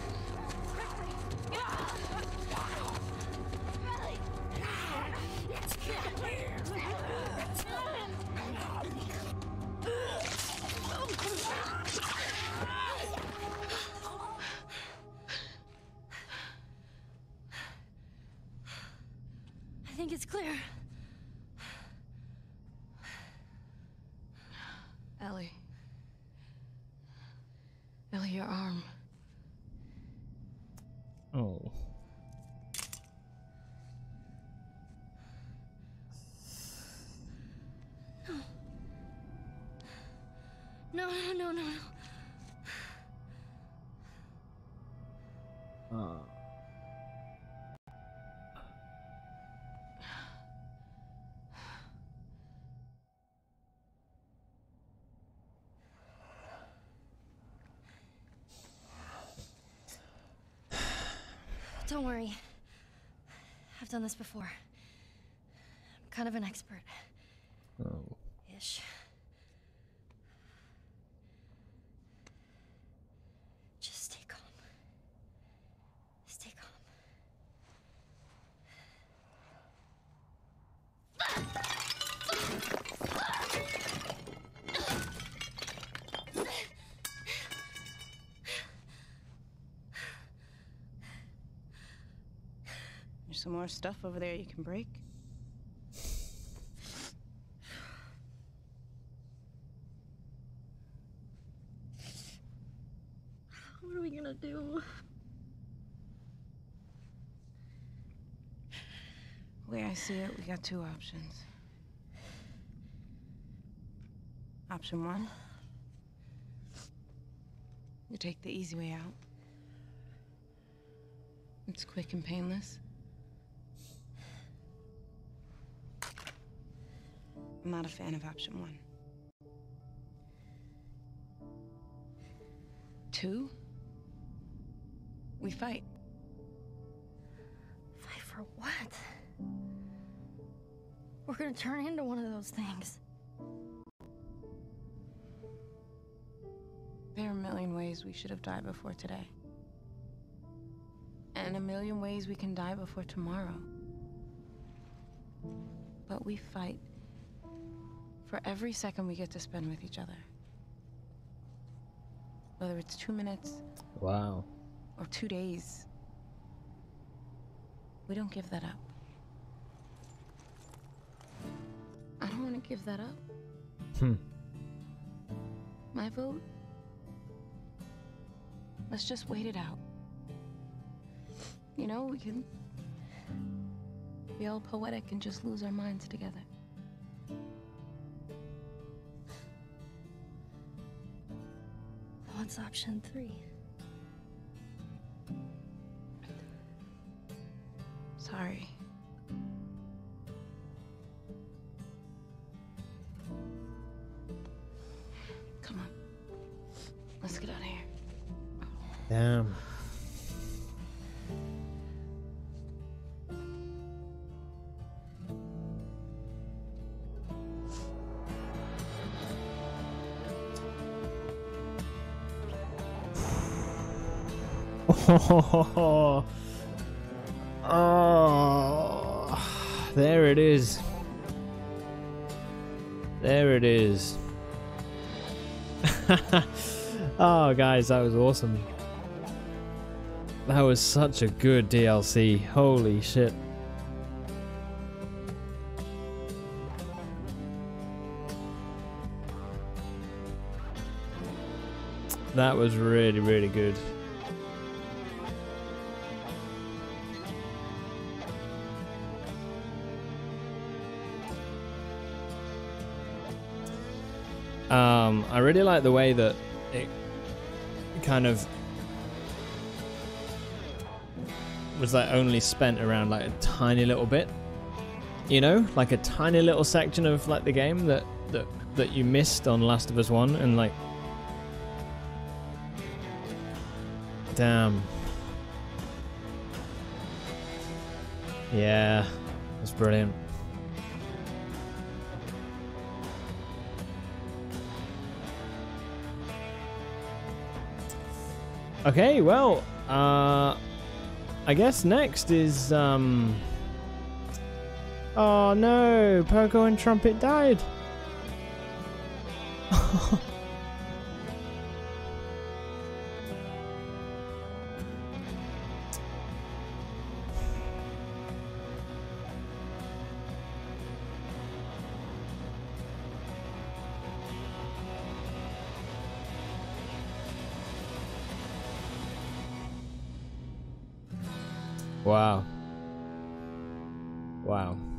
I think it's clear. Ellie. Ellie, your arm. Oh. No, no, no, no, no. Uh. Don't worry. I've done this before. I'm kind of an expert. Oh. Ish. Just stay calm. Stay calm. There's some more stuff over there you can break. What are we gonna do? The way I see it, we got two options. Option one, you take the easy way out. It's quick and painless. I'm not a fan of option one. Two, we fight. Fight for what? We're gonna turn into one of those things. There are a million ways we should have died before today. And a million ways we can die before tomorrow. But we fight for every second we get to spend with each other. Whether it's two minutes Wow. or two days, we don't give that up. I don't want to give that up. Hmm. My vote? Let's just wait it out. You know, we can be all poetic and just lose our minds together. What's option three? Sorry. Come on. Let's get out of here. Damn. Oh, oh, there it is. There it is. Oh, guys, that was awesome. That was such a good D L C. Holy shit. That was really, really good. Um, I really like the way that it kind of was like only spent around like a tiny little bit, you know, like a tiny little section of like the game that that that you missed on Last of Us One, and like, damn, yeah, that's brilliant. Okay, well, uh, I guess next is, um, oh no, Pogo and Trumpet died. Wow. Wow.